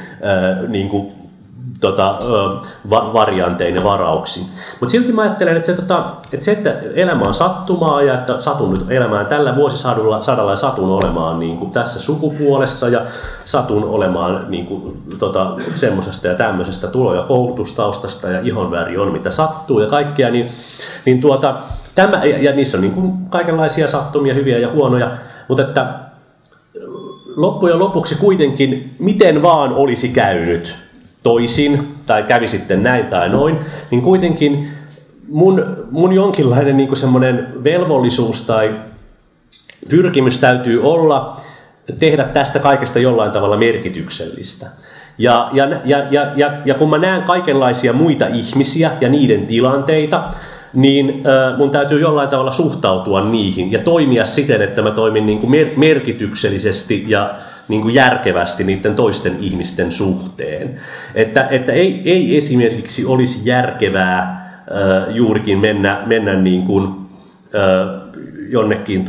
variantein ja varauksin. Mutta silti mä ajattelen, että että elämä on sattumaa ja että satun nyt elämään tällä vuosisadalla ja satun olemaan niin kuin tässä sukupuolessa ja satun olemaan niin kuin, semmoisesta ja tämmöisestä tulo- ja koulutustaustasta ja ihonväri on mitä sattuu ja kaikkea, niin tämä, ja niissä on niin kuin kaikenlaisia sattumia, hyviä ja huonoja, mutta että loppujen lopuksi kuitenkin, miten vaan olisi käynyt toisin, tai kävi sitten näin tai noin, niin kuitenkin mun jonkinlainen niin kuin semmoinen velvollisuus tai pyrkimys täytyy olla tehdä tästä kaikesta jollain tavalla merkityksellistä. Ja kun mä näen kaikenlaisia muita ihmisiä ja niiden tilanteita, niin mun täytyy jollain tavalla suhtautua niihin ja toimia siten, että mä toimin niin kuin merkityksellisesti ja niin kuin järkevästi niiden toisten ihmisten suhteen. Että ei esimerkiksi olisi järkevää juurikin mennä niin kuin, jonnekin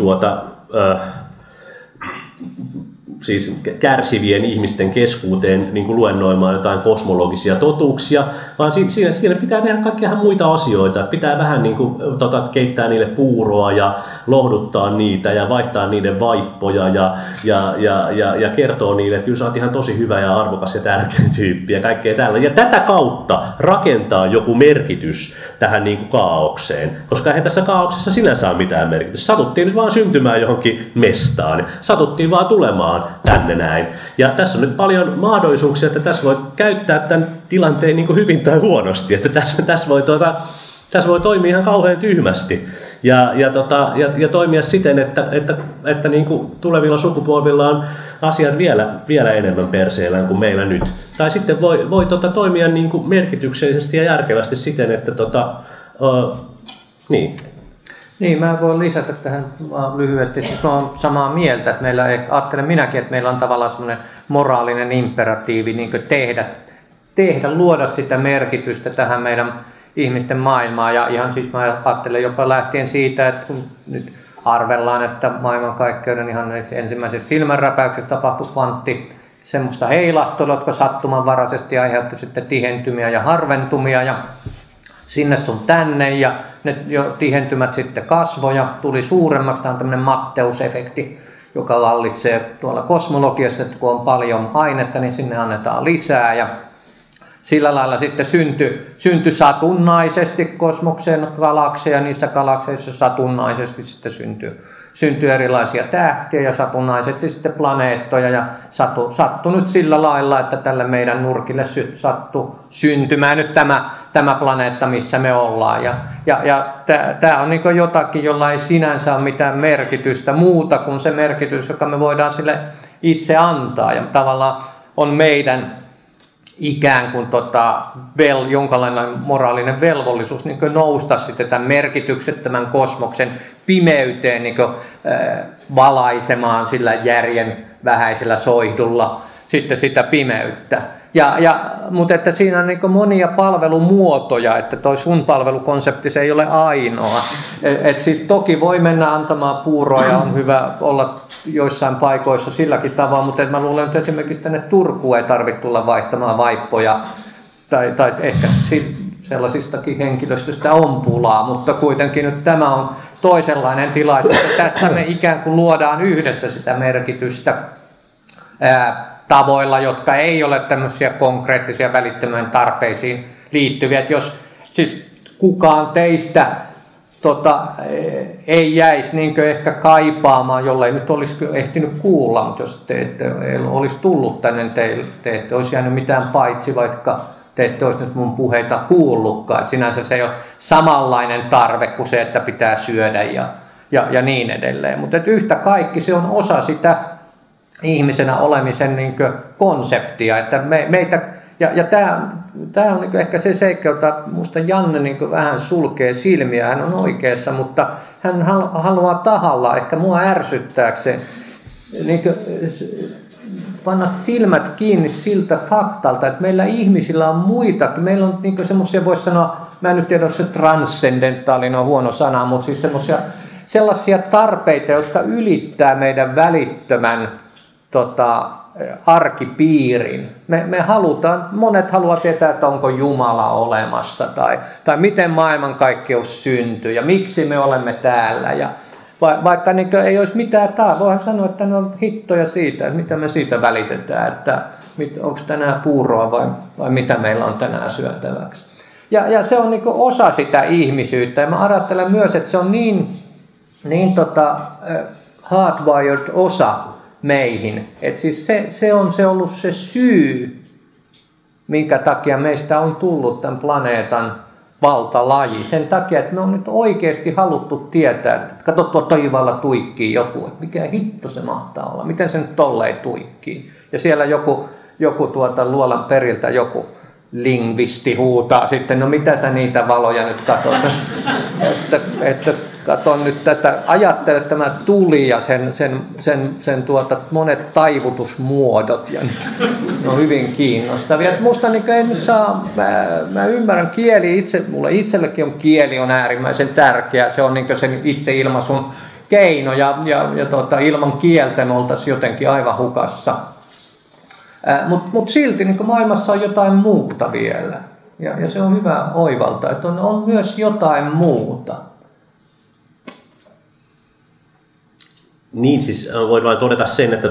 siis kärsivien ihmisten keskuuteen niin kuin luennoimaan jotain kosmologisia totuuksia, vaan siinä pitää tehdä kaikkia ihan muita asioita. Pitää vähän niin kuin, keittää niille puuroa ja lohduttaa niitä ja vaihtaa niiden vaippoja ja kertoo niille, että kyllä sä oot ihan tosi hyvä ja arvokas ja tärkeä tyyppi ja kaikkea tällä. Ja tätä kautta rakentaa joku merkitys tähän niin kuin kaaukseen, koska eihän tässä kaauksessa sinänsä ole mitään merkitystä. Satuttiin nyt vaan syntymään johonkin mestaan, satuttiin vaan tulemaan tänne näin. Ja tässä on nyt paljon mahdollisuuksia, että tässä voi käyttää tämän tilanteen niin kuin hyvin tai huonosti. Että tässä voi toimia ihan kauhean tyhmästi ja toimia siten, että niin kuin tulevilla sukupolvilla on asiat vielä enemmän perseellään kuin meillä nyt. Tai sitten voi toimia niin kuin merkityksellisesti ja järkevästi siten, että niin. Niin, mä voin lisätä tähän vaan lyhyesti, että mä oon samaa mieltä, että ajattelen minäkin, että meillä on tavallaan semmoinen moraalinen imperatiivi niin tehdä, luoda sitä merkitystä tähän meidän ihmisten maailmaan. Ja ihan siis mä ajattelen jopa lähtien siitä, että kun nyt arvellaan, että maailmankaikkeuden ihan ensimmäisessä silmänräpäyksessä tapahtui semmoista heilahtelua, jotka sattumanvaraisesti aiheutti sitten tihentymiä ja harventumia ja sinne sun tänne ja ne jo tihentymät sitten kasvoi ja tuli suuremmaksi. Tämä on tämmöinen Matteus-efekti, joka vallitsee tuolla kosmologiassa, että kun on paljon ainetta, niin sinne annetaan lisää ja sillä lailla sitten syntyi satunnaisesti kosmokseen galakseja, niissä galakseissa satunnaisesti sitten syntyi erilaisia tähtiä ja satunnaisesti sitten planeettoja ja sattui nyt sillä lailla, että tälle meidän nurkille sattui syntymään nyt tämä planeetta, missä me ollaan. Ja tämä on niin jotakin, jolla ei sinänsä ole mitään merkitystä muuta kuin se merkitys, joka me voidaan sille itse antaa ja tavallaan on meidän ikään kuin jonkinlainen moraalinen velvollisuus niin nousta sitten tämän merkityksettömän kosmoksen pimeyteen niin valaisemaan sillä järjen vähäisellä soihdulla sitten sitä pimeyttä. Mutta että siinä on niin monia palvelumuotoja, että toi sun palvelukonsepti se ei ole ainoa. Et siis toki voi mennä antamaan puuroa ja on hyvä olla joissain paikoissa silläkin tavalla, mutta mä luulen, että esimerkiksi tänne Turkuun ei tarvitse tulla vaihtamaan vaippoja tai ehkä sellaisistakin henkilöstöstä on pulaa, mutta kuitenkin nyt tämä on toisenlainen tilaisuus, että tässä me ikään kuin luodaan yhdessä sitä merkitystä tavoilla, jotka ei ole tämmöisiä konkreettisia välittömään tarpeisiin liittyviä. Että jos siis kukaan teistä ei jäisi niin ehkä kaipaamaan, jollei nyt olisi ehtinyt kuulla, mutta jos te ette olisi tullut tänne, te ette olisi jäänyt mitään paitsi, vaikka te ette olisi nyt mun puheita kuullutkaan. Sinänsä se ei ole samanlainen tarve kuin se, että pitää syödä ja niin edelleen. Mutta yhtä kaikki se on osa sitä ihmisenä olemisen niin konseptia, että meitä, ja tämä on niin ehkä se seikka, jota minusta Janne niin vähän sulkee silmiä, hän on oikeassa, mutta hän haluaa tahalla, ehkä mua ärsyttääkseen, niin panna silmät kiinni siltä faktalta, että meillä ihmisillä on muitakin, meillä on niin semmoisia, voisi sanoa, mä en nyt tiedä, jos se transcendentaalinen on huono sana, mutta siis sellaisia tarpeita, jotka ylittää meidän välittömän arkipiirin. Me halutaan, monet haluaa tietää, että onko Jumala olemassa tai miten maailmankaikkeus syntyy ja miksi me olemme täällä. Ja vaikka niin ei olisi mitään voihan sanoa, että ne on hittoja siitä, että mitä me siitä välitetään, että onko tänään puuroa vai mitä meillä on tänään syötäväksi. Ja se on niin osa sitä ihmisyyttä ja mä ajattelen myös, että se on niin hardwired osa meihin. Et siis se on ollut se syy, minkä takia meistä on tullut tämän planeetan valtalaji. Sen takia, että me on nyt oikeasti haluttu tietää, että kato tuo taivaalla tuikkii joku, että mikä hitto se mahtaa olla, miten se nyt tolleen tuikkii. Ja siellä joku luolan periltä joku lingvisti huutaa sitten, no mitä sä niitä valoja nyt katsot, että katon nyt tätä, ajattele tämä tuli ja sen monet taivutusmuodot ja ne on hyvin kiinnostavia. Musta niin ei nyt saa, mä ymmärrän kieli mulle itsellekin kieli on äärimmäisen tärkeä, se on niin sen itseilmaisun keino ja ilman kieltä me oltaisiin jotenkin aivan hukassa. Mutta silti niin maailmassa on jotain muuta vielä ja se on hyvä oivaltaa, että on myös jotain muuta. Niin, siis voin vain todeta sen, että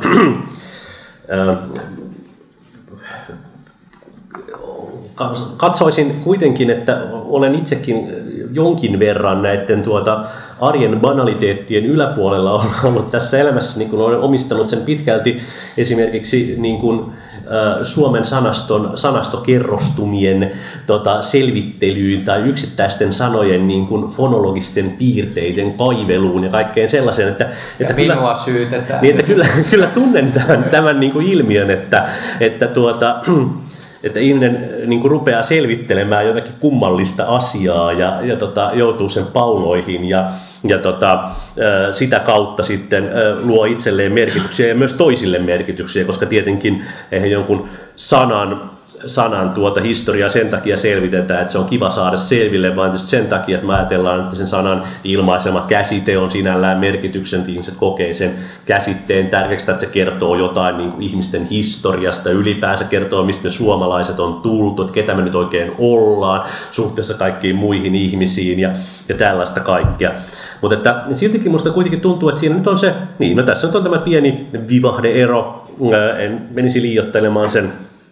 katsoisin kuitenkin, että olen itsekin jonkin verran näiden arjen banaliteettien yläpuolella ollut tässä elämässä, niin kun olen omistanut sen pitkälti esimerkiksi niin kun, Suomen sanastokerrostumien selvittelyyn tai yksittäisten sanojen niin kun fonologisten piirteiden kaiveluun ja kaikkeen sellaiseen, että minua syytetään. Niin, että kyllä tunnen tämän niin kun ilmiön, että että ihminen niin kuin rupeaa selvittelemään jotakin kummallista asiaa ja joutuu sen pauloihin ja sitä kautta sitten luo itselleen merkityksiä ja myös toisille merkityksiä, koska tietenkin eihän jonkun sanan historiaa sen takia selvitetään, että se on kiva saada selville, vaan tietysti sen takia, että me ajatellaan, että sen sanan ilmaisema käsite on sinällään merkityksen, että ihmiset kokee sen käsitteen tärkeäksi, että se kertoo jotain niin kuin ihmisten historiasta, ylipäänsä kertoo, mistä me suomalaiset on tultu, että ketä me nyt oikein ollaan suhteessa kaikkiin muihin ihmisiin ja tällaista kaikkea. Mutta että siltikin musta kuitenkin tuntuu, että siinä nyt on se, niin no tässä nyt on tämä pieni vivahde-ero, en menisi liioittelemaan sen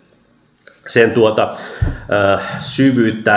syvyyttä,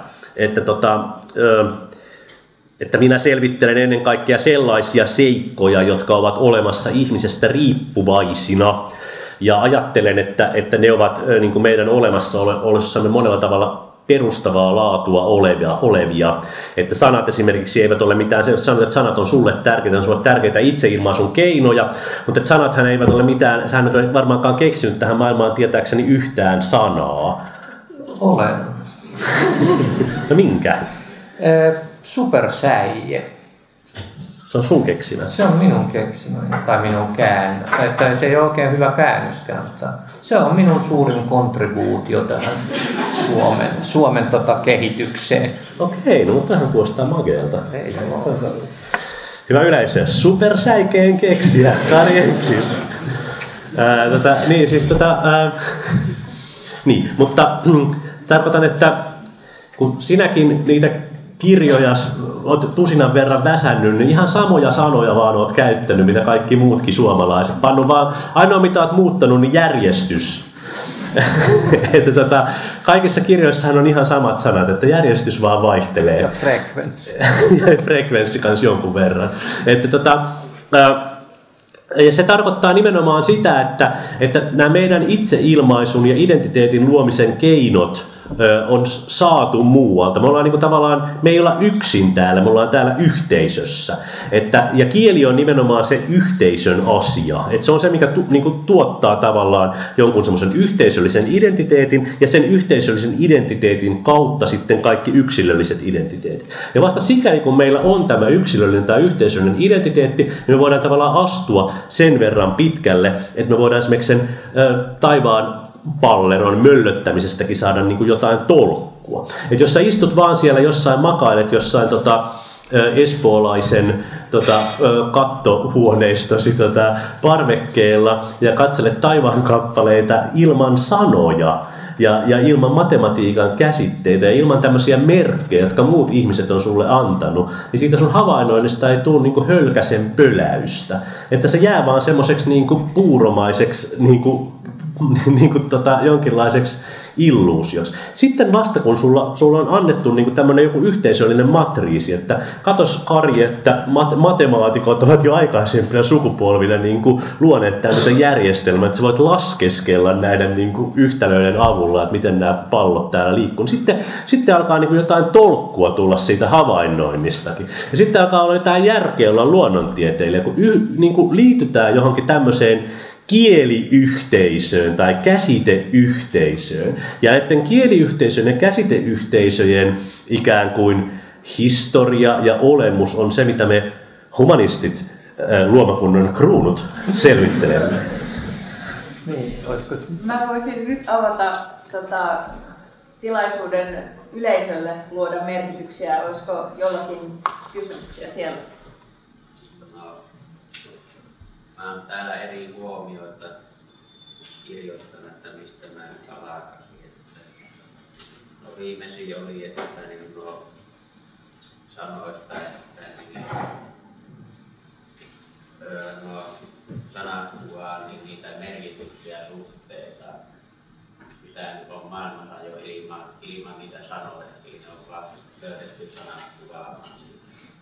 että minä selvittelen ennen kaikkea sellaisia seikkoja, jotka ovat olemassa ihmisestä riippuvaisina, ja ajattelen, että ne ovat niin kuin meidän olemassaolossamme monella tavalla perustavaa laatua olevia. Että sanat esimerkiksi eivät ole mitään, sanot, että sanat on sulle tärkeitä itseilmaisun keinoja, mutta että sanathan eivät ole mitään, sähän et ole varmaankaan keksinyt tähän maailmaan tietääkseni yhtään sanaa. Olen. No minkä? Supersäie. Se on sun keksimä. Se on minun keksimäni tai minun käännös. Tai se ei ole oikein hyvä käännöskään, mutta se on minun suurin kontribuutio tähän Suomen kehitykseen. Okei, no mutta tähän kuulostaa mageelta. Ei ole. Hyvä yleisö, supersäikeen keksijä, Kari Enqvist. Niin, mutta tarkoitan, että kun sinäkin niitä kirjoja olet tusinan verran väsännyt, niin ihan samoja sanoja vaan olet käyttänyt, mitä kaikki muutkin suomalaiset. Pannu vaan, ainoa mitä olet muuttanut, niin järjestys. Että kaikissa kirjoissahan on ihan samat sanat, että järjestys vaan vaihtelee. Ja frekvenssi. Ja frekvenssi kanssa jonkun verran. Että ja se tarkoittaa nimenomaan sitä, että nämä meidän itseilmaisun ja identiteetin luomisen keinot on saatu muualta. Me ollaan niin kuin tavallaan, me ei olla yksin täällä, me ollaan täällä yhteisössä. Ja kieli on nimenomaan se yhteisön asia. Että se on se, mikä niin kuin tuottaa tavallaan jonkun semmoisen yhteisöllisen identiteetin ja sen yhteisöllisen identiteetin kautta sitten kaikki yksilölliset identiteetit. Ja vasta sikäli, kun meillä on tämä yksilöllinen tai yhteisöllinen identiteetti, niin me voidaan tavallaan astua sen verran pitkälle, että me voidaan esimerkiksi sen taivaan palleron möllöttämisestäkin saada niin kuin jotain tolkkua. Et jos sä istut vaan siellä jossain, makailet jossain espoolaisen kattohuoneistosi parvekkeella ja katselet taivaankappaleita ilman sanoja ja ilman matematiikan käsitteitä ja ilman tämmöisiä merkkejä, jotka muut ihmiset on sulle antanut, niin siitä sun havainnoinnista ei tule niin kuin hölkäsen pöläystä. Että se jää vaan semmoiseksi niin kuin puuromaiseksi jonkinlaiseksi illuusioksi. Sitten vasta kun sulla on annettu niin kuin tämmöinen joku yhteisöllinen matriisi, että katos Kari, että matemaatikot ovat jo aikaisempina sukupolvina niin kuin luoneet tämmöisen järjestelmän, että sä voit laskeskella näiden niin kuin yhtälöiden avulla, että miten nämä pallot täällä liikkuu. Sitten alkaa niin kuin jotain tolkkua tulla siitä havainnoinnistakin. Ja sitten alkaa olla jotain järkeä olla luonnontieteilijä, kun niin kuin liitytään johonkin tämmöiseen kieliyhteisöön tai käsiteyhteisöön. Ja näiden kieliyhteisöjen ja käsiteyhteisöjen ikään kuin historia ja olemus on se, mitä me humanistit, luomakunnan kruunut, selvittelemme. Niin, olisiko... Mä voisin nyt avata tilaisuuden yleisölle luoda merkityksiä. Olisiko jollakin kysymyksiä siellä? Mä oon täällä eri huomioita kirjoittanut, että mistä mä alakasin. No viimeisin oli, että niin nuo sanoista, että nuo sanat kuvaa niin niitä merkityksiä suhteita, mitä nyt on maailmassa jo ilman niitä sanoja, niin on vaan löydetty sanat kuvaamaan siitä.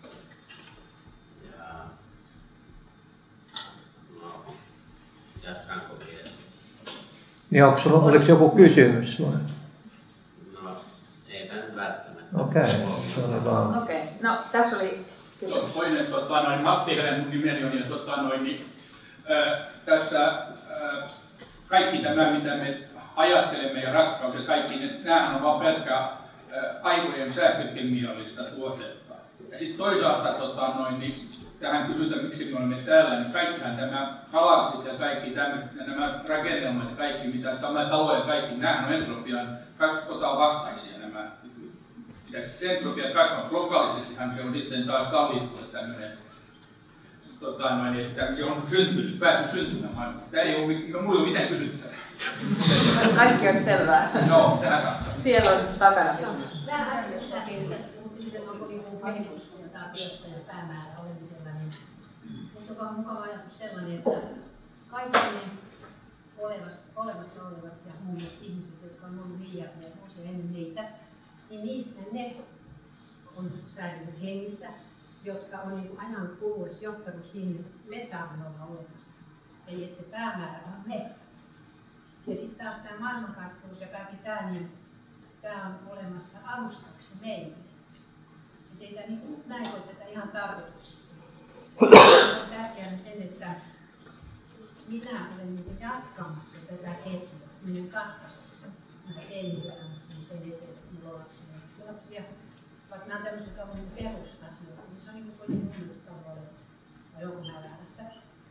Jatkanko vielä? Niin oliko joku kysymys vai? No, eipä nyt välttämättä. Okei, se oli vaan. Okei, no tässä oli kysymys. Toinen, Matti Helen mun nimeni on, ja tässä kaikki tämä, mitä me ajattelemme ja rakkaus ja kaikki, nämähän on vaan pelkkää aivojen sähkökemiallista tuotetta. Ja sitten toisaalta niin tähän kysytään, miksi me olemme täällä, niin kaikkihan tämä galaksit ja kaikki nämä rakennelmat ja kaikki, mitä tämä talo ja kaikki, nämähän on entropian vastaisia nämä. Entropian kasvaa globaalisestihan se on sitten taas sallittu tämmöinen, että se on syntynyt, päässyt syntymään maailmaan. Tämä ei ole, mulla ei ole mitään kysyttävää. Kaikki on selvää. Joo, tähän saakka. Siellä on takana kysymys. Vähän sitäkin, onko kehityssuuntaa työstä ja päämäärä olemisella, niin minusta on mukava ajatus sellainen, että kaikki ne olemassa olevat ja muut ihmiset, jotka on ollut miljardeja vuosia ennen meitä, niin niistä ne on säilynyt hengissä, jotka on niin aina kuluessa johtanut siihen, että me saamme olla olemassa. Eli että se päämäärä on me. Ja sitten taas tämä maailmankaikkeus ja kaikki tämä, niin tämä on olemassa alustaksi meille. Ja siitä niin näin voi tätä ihan tarkoituksella. On tärkeää sen, että minä olen niin jatkamassa tätä ketjua, minun katkaisessa. Mä teen sen eteen, että minulla on lapsia. Vaikka nämä on tämmöiset perusasioita, niin se on niin kuin kuitenkin olemassa. Vai onko mä väärässä?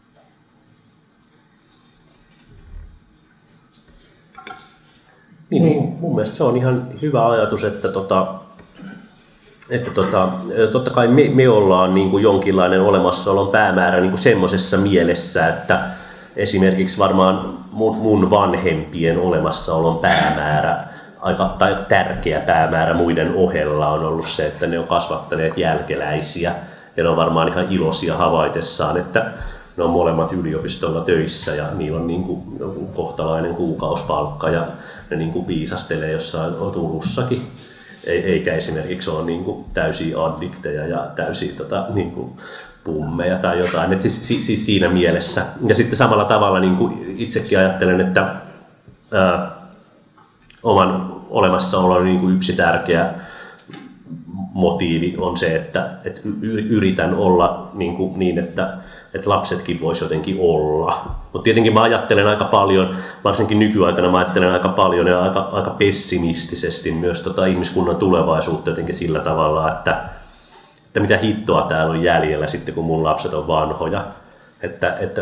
Niin, mun mielestä se on ihan hyvä ajatus, että totta kai me ollaan niin kuin jonkinlainen olemassaolon päämäärä niin kuin semmoisessa mielessä, että esimerkiksi varmaan mun vanhempien olemassaolon päämäärä, tai tärkeä päämäärä muiden ohella on ollut se, että ne on kasvattaneet jälkeläisiä ja ne on varmaan ihan iloisia havaitessaan, että ne on molemmat yliopistolla töissä ja niillä on niin kuin kohtalainen kuukausipalkka ja ne niin kuin viisastelee jossain Turussakin. Eikä esimerkiksi ole niin kuin täysiä addikteja ja täysiä niin kuin pummeja tai jotain. Et siis siinä mielessä. Ja sitten samalla tavalla niin kuin itsekin ajattelen, että oman olemassaolon niin kuin yksi tärkeä motiivi on se, että yritän olla niin että lapsetkin vois jotenkin olla. Mutta tietenkin mä ajattelen aika paljon, varsinkin nykyaikana mä ajattelen aika paljon ja aika pessimistisesti myös ihmiskunnan tulevaisuutta jotenkin sillä tavalla, että mitä hittoa täällä on jäljellä sitten kun mun lapset on vanhoja. Että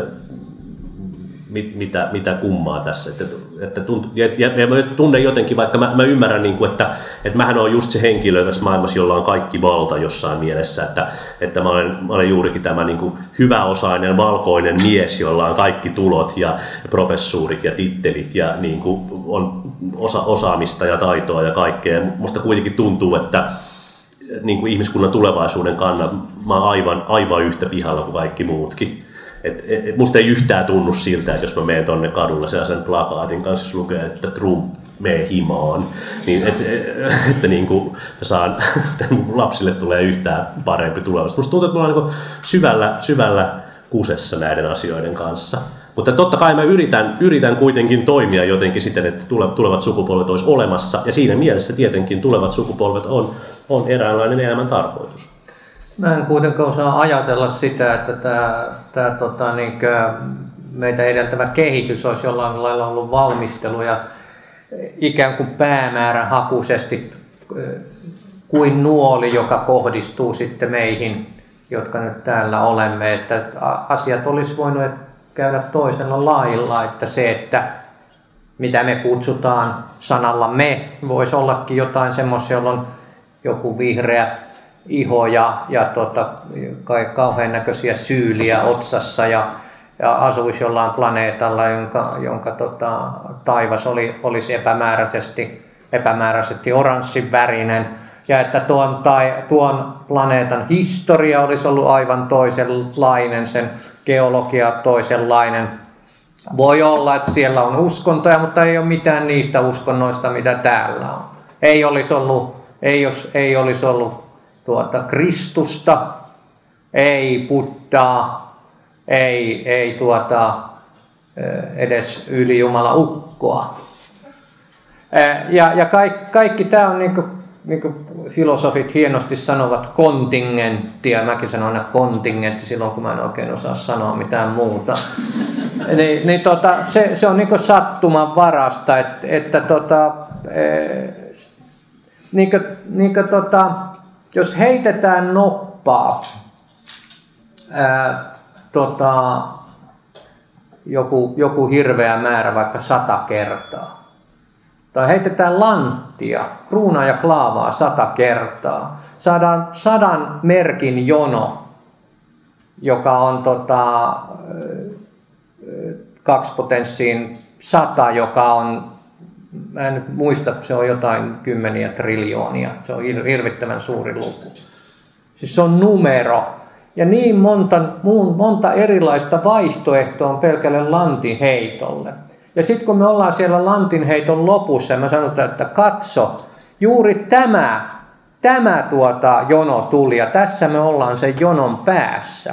mitä kummaa tässä. Ja mä tunnen jotenkin, vaikka mä ymmärrän, että mähän olen just se henkilö tässä maailmassa, jolla on kaikki valta jossain mielessä, että mä olen juurikin tämä hyväosainen valkoinen mies, jolla on kaikki tulot ja professuurit ja tittelit ja on osaamista ja taitoa ja kaikkea. Musta kuitenkin tuntuu, että ihmiskunnan tulevaisuuden kannalta mä oon aivan yhtä pihalla kuin kaikki muutkin. Musta ei yhtään tunnu siltä, että jos mä menen tonne kadulla sellaisen plakaatin kanssa, jos lukee, että Trump mee himaan, niin että lapsille tulee yhtään parempi tulevaisuus. Musta tuntuu, että mulla on syvällä kusessa näiden asioiden kanssa. Mutta totta kai mä yritän kuitenkin toimia jotenkin siten, että tulevat sukupolvet olisi olemassa. Ja siinä mielessä tietenkin tulevat sukupolvet on eräänlainen elämän tarkoitus. Mä en kuitenkaan osaa ajatella sitä, että tämä meitä edeltävä kehitys olisi jollain lailla ollut valmistelu ja ikään kuin päämäärähakuisesti kuin nuoli, joka kohdistuu sitten meihin, jotka nyt täällä olemme. Että asiat olisi voinut käydä toisella lailla, että se, että mitä me kutsutaan sanalla me, voisi ollakin jotain semmoista, jolla on joku vihreä iho ja kauhean näköisiä syyliä otsassa ja asuisi jollain planeetalla, jonka taivas olisi epämääräisesti oranssin värinen ja että tuon planeetan historia olisi ollut aivan toisenlainen, sen geologia toisenlainen. Voi olla, että siellä on uskontoja, mutta ei ole mitään niistä uskonnoista, mitä täällä on. Ei olisi ollut Kristusta, ei Buddhaa, ei edes ylijumala ukkoa. Ja kaikki tämä on niin kuin filosofit hienosti sanovat kontingenttia, mäkin sanon aina kontingentti silloin, kun mä en oikein osaa sanoa mitään muuta. Se on niin kuin sattuman varasta, että jos heitetään noppaa, joku hirveä määrä, vaikka 100 kertaa, tai heitetään lanttia, kruunaa ja klaavaa 100 kertaa, saadaan 100 merkin jono, joka on 2 potenssiin 100, joka on, mä en nyt muista, se on jotain 10 triljoonia, se on hirvittävän suuri luku. Siis se on numero. Ja niin monta erilaista vaihtoehtoa on pelkälle lantin heitolle. Ja sitten kun me ollaan siellä lantin heiton lopussa, ja mä sanotaan, että katso, juuri tämä jono tuli, ja tässä me ollaan sen jonon päässä.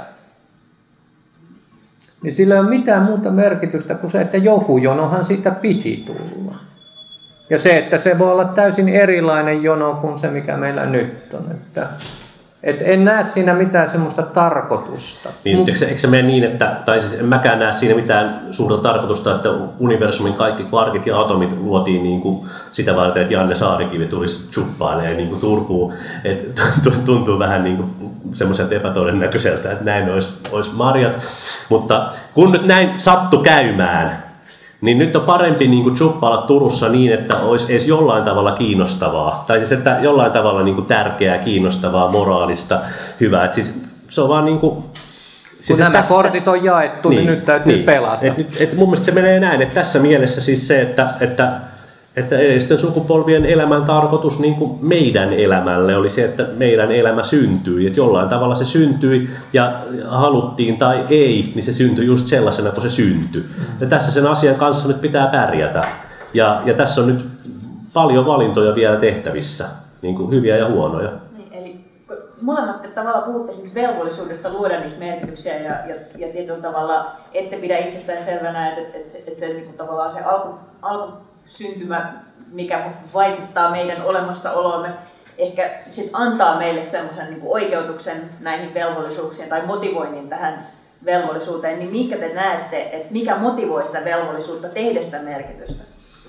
Niin sillä ei ole mitään muuta merkitystä kuin se, että joku jonohan siitä piti tulla. Ja se, että se voi olla täysin erilainen jono kuin se, mikä meillä nyt on. Että en näe siinä mitään semmoista tarkoitusta. Niin, eikö se mene niin, tai siis en mäkään näe siinä mitään suurta tarkoitusta, että universumin kaikki kvarkit ja atomit luotiin niin kuin sitä varten, että Janne Saarikivi tulisi tjuppailemaan niin kuin Turkuun. Et tuntuu vähän niin kuin semmoiselta epätodennäköiseltä, että näin olisi marjat. Mutta kun nyt näin sattu käymään, niin nyt on parempi niin kuin tjuppailla Turussa niin, että olisi edes jollain tavalla kiinnostavaa. Tai siis, että jollain tavalla niin kuin tärkeää, kiinnostavaa, moraalista, hyvää. Et siis, se on vaan niin kuin, siis kun nämä kortit on jaettu, niin nyt täytyy pelata. Mun mielestä se menee näin, että tässä mielessä siis se, että edellisten sukupolvien elämän tarkoitus niin kuin meidän elämälle oli se, että meidän elämä syntyi. Että jollain tavalla se syntyi ja haluttiin tai ei, niin se syntyi just sellaisena kuin se syntyi. Ja tässä sen asian kanssa nyt pitää pärjätä. Ja tässä on nyt paljon valintoja vielä tehtävissä, niin kuin hyviä ja huonoja. Niin, eli molemmat tavallaan puhutte velvollisuudesta luoda niitä merkityksiä ja tietyllä tavalla ette pidä itsestään selvänä, että se niin tavallaan se alkusyntymä, mikä vaikuttaa meidän olemassaoloomme, ehkä sit antaa meille semmoisen niin oikeutuksen näihin velvollisuuksiin tai motivoinnin tähän velvollisuuteen, niin minkä te näette, että mikä motivoi sitä velvollisuutta tehdä sitä merkitystä?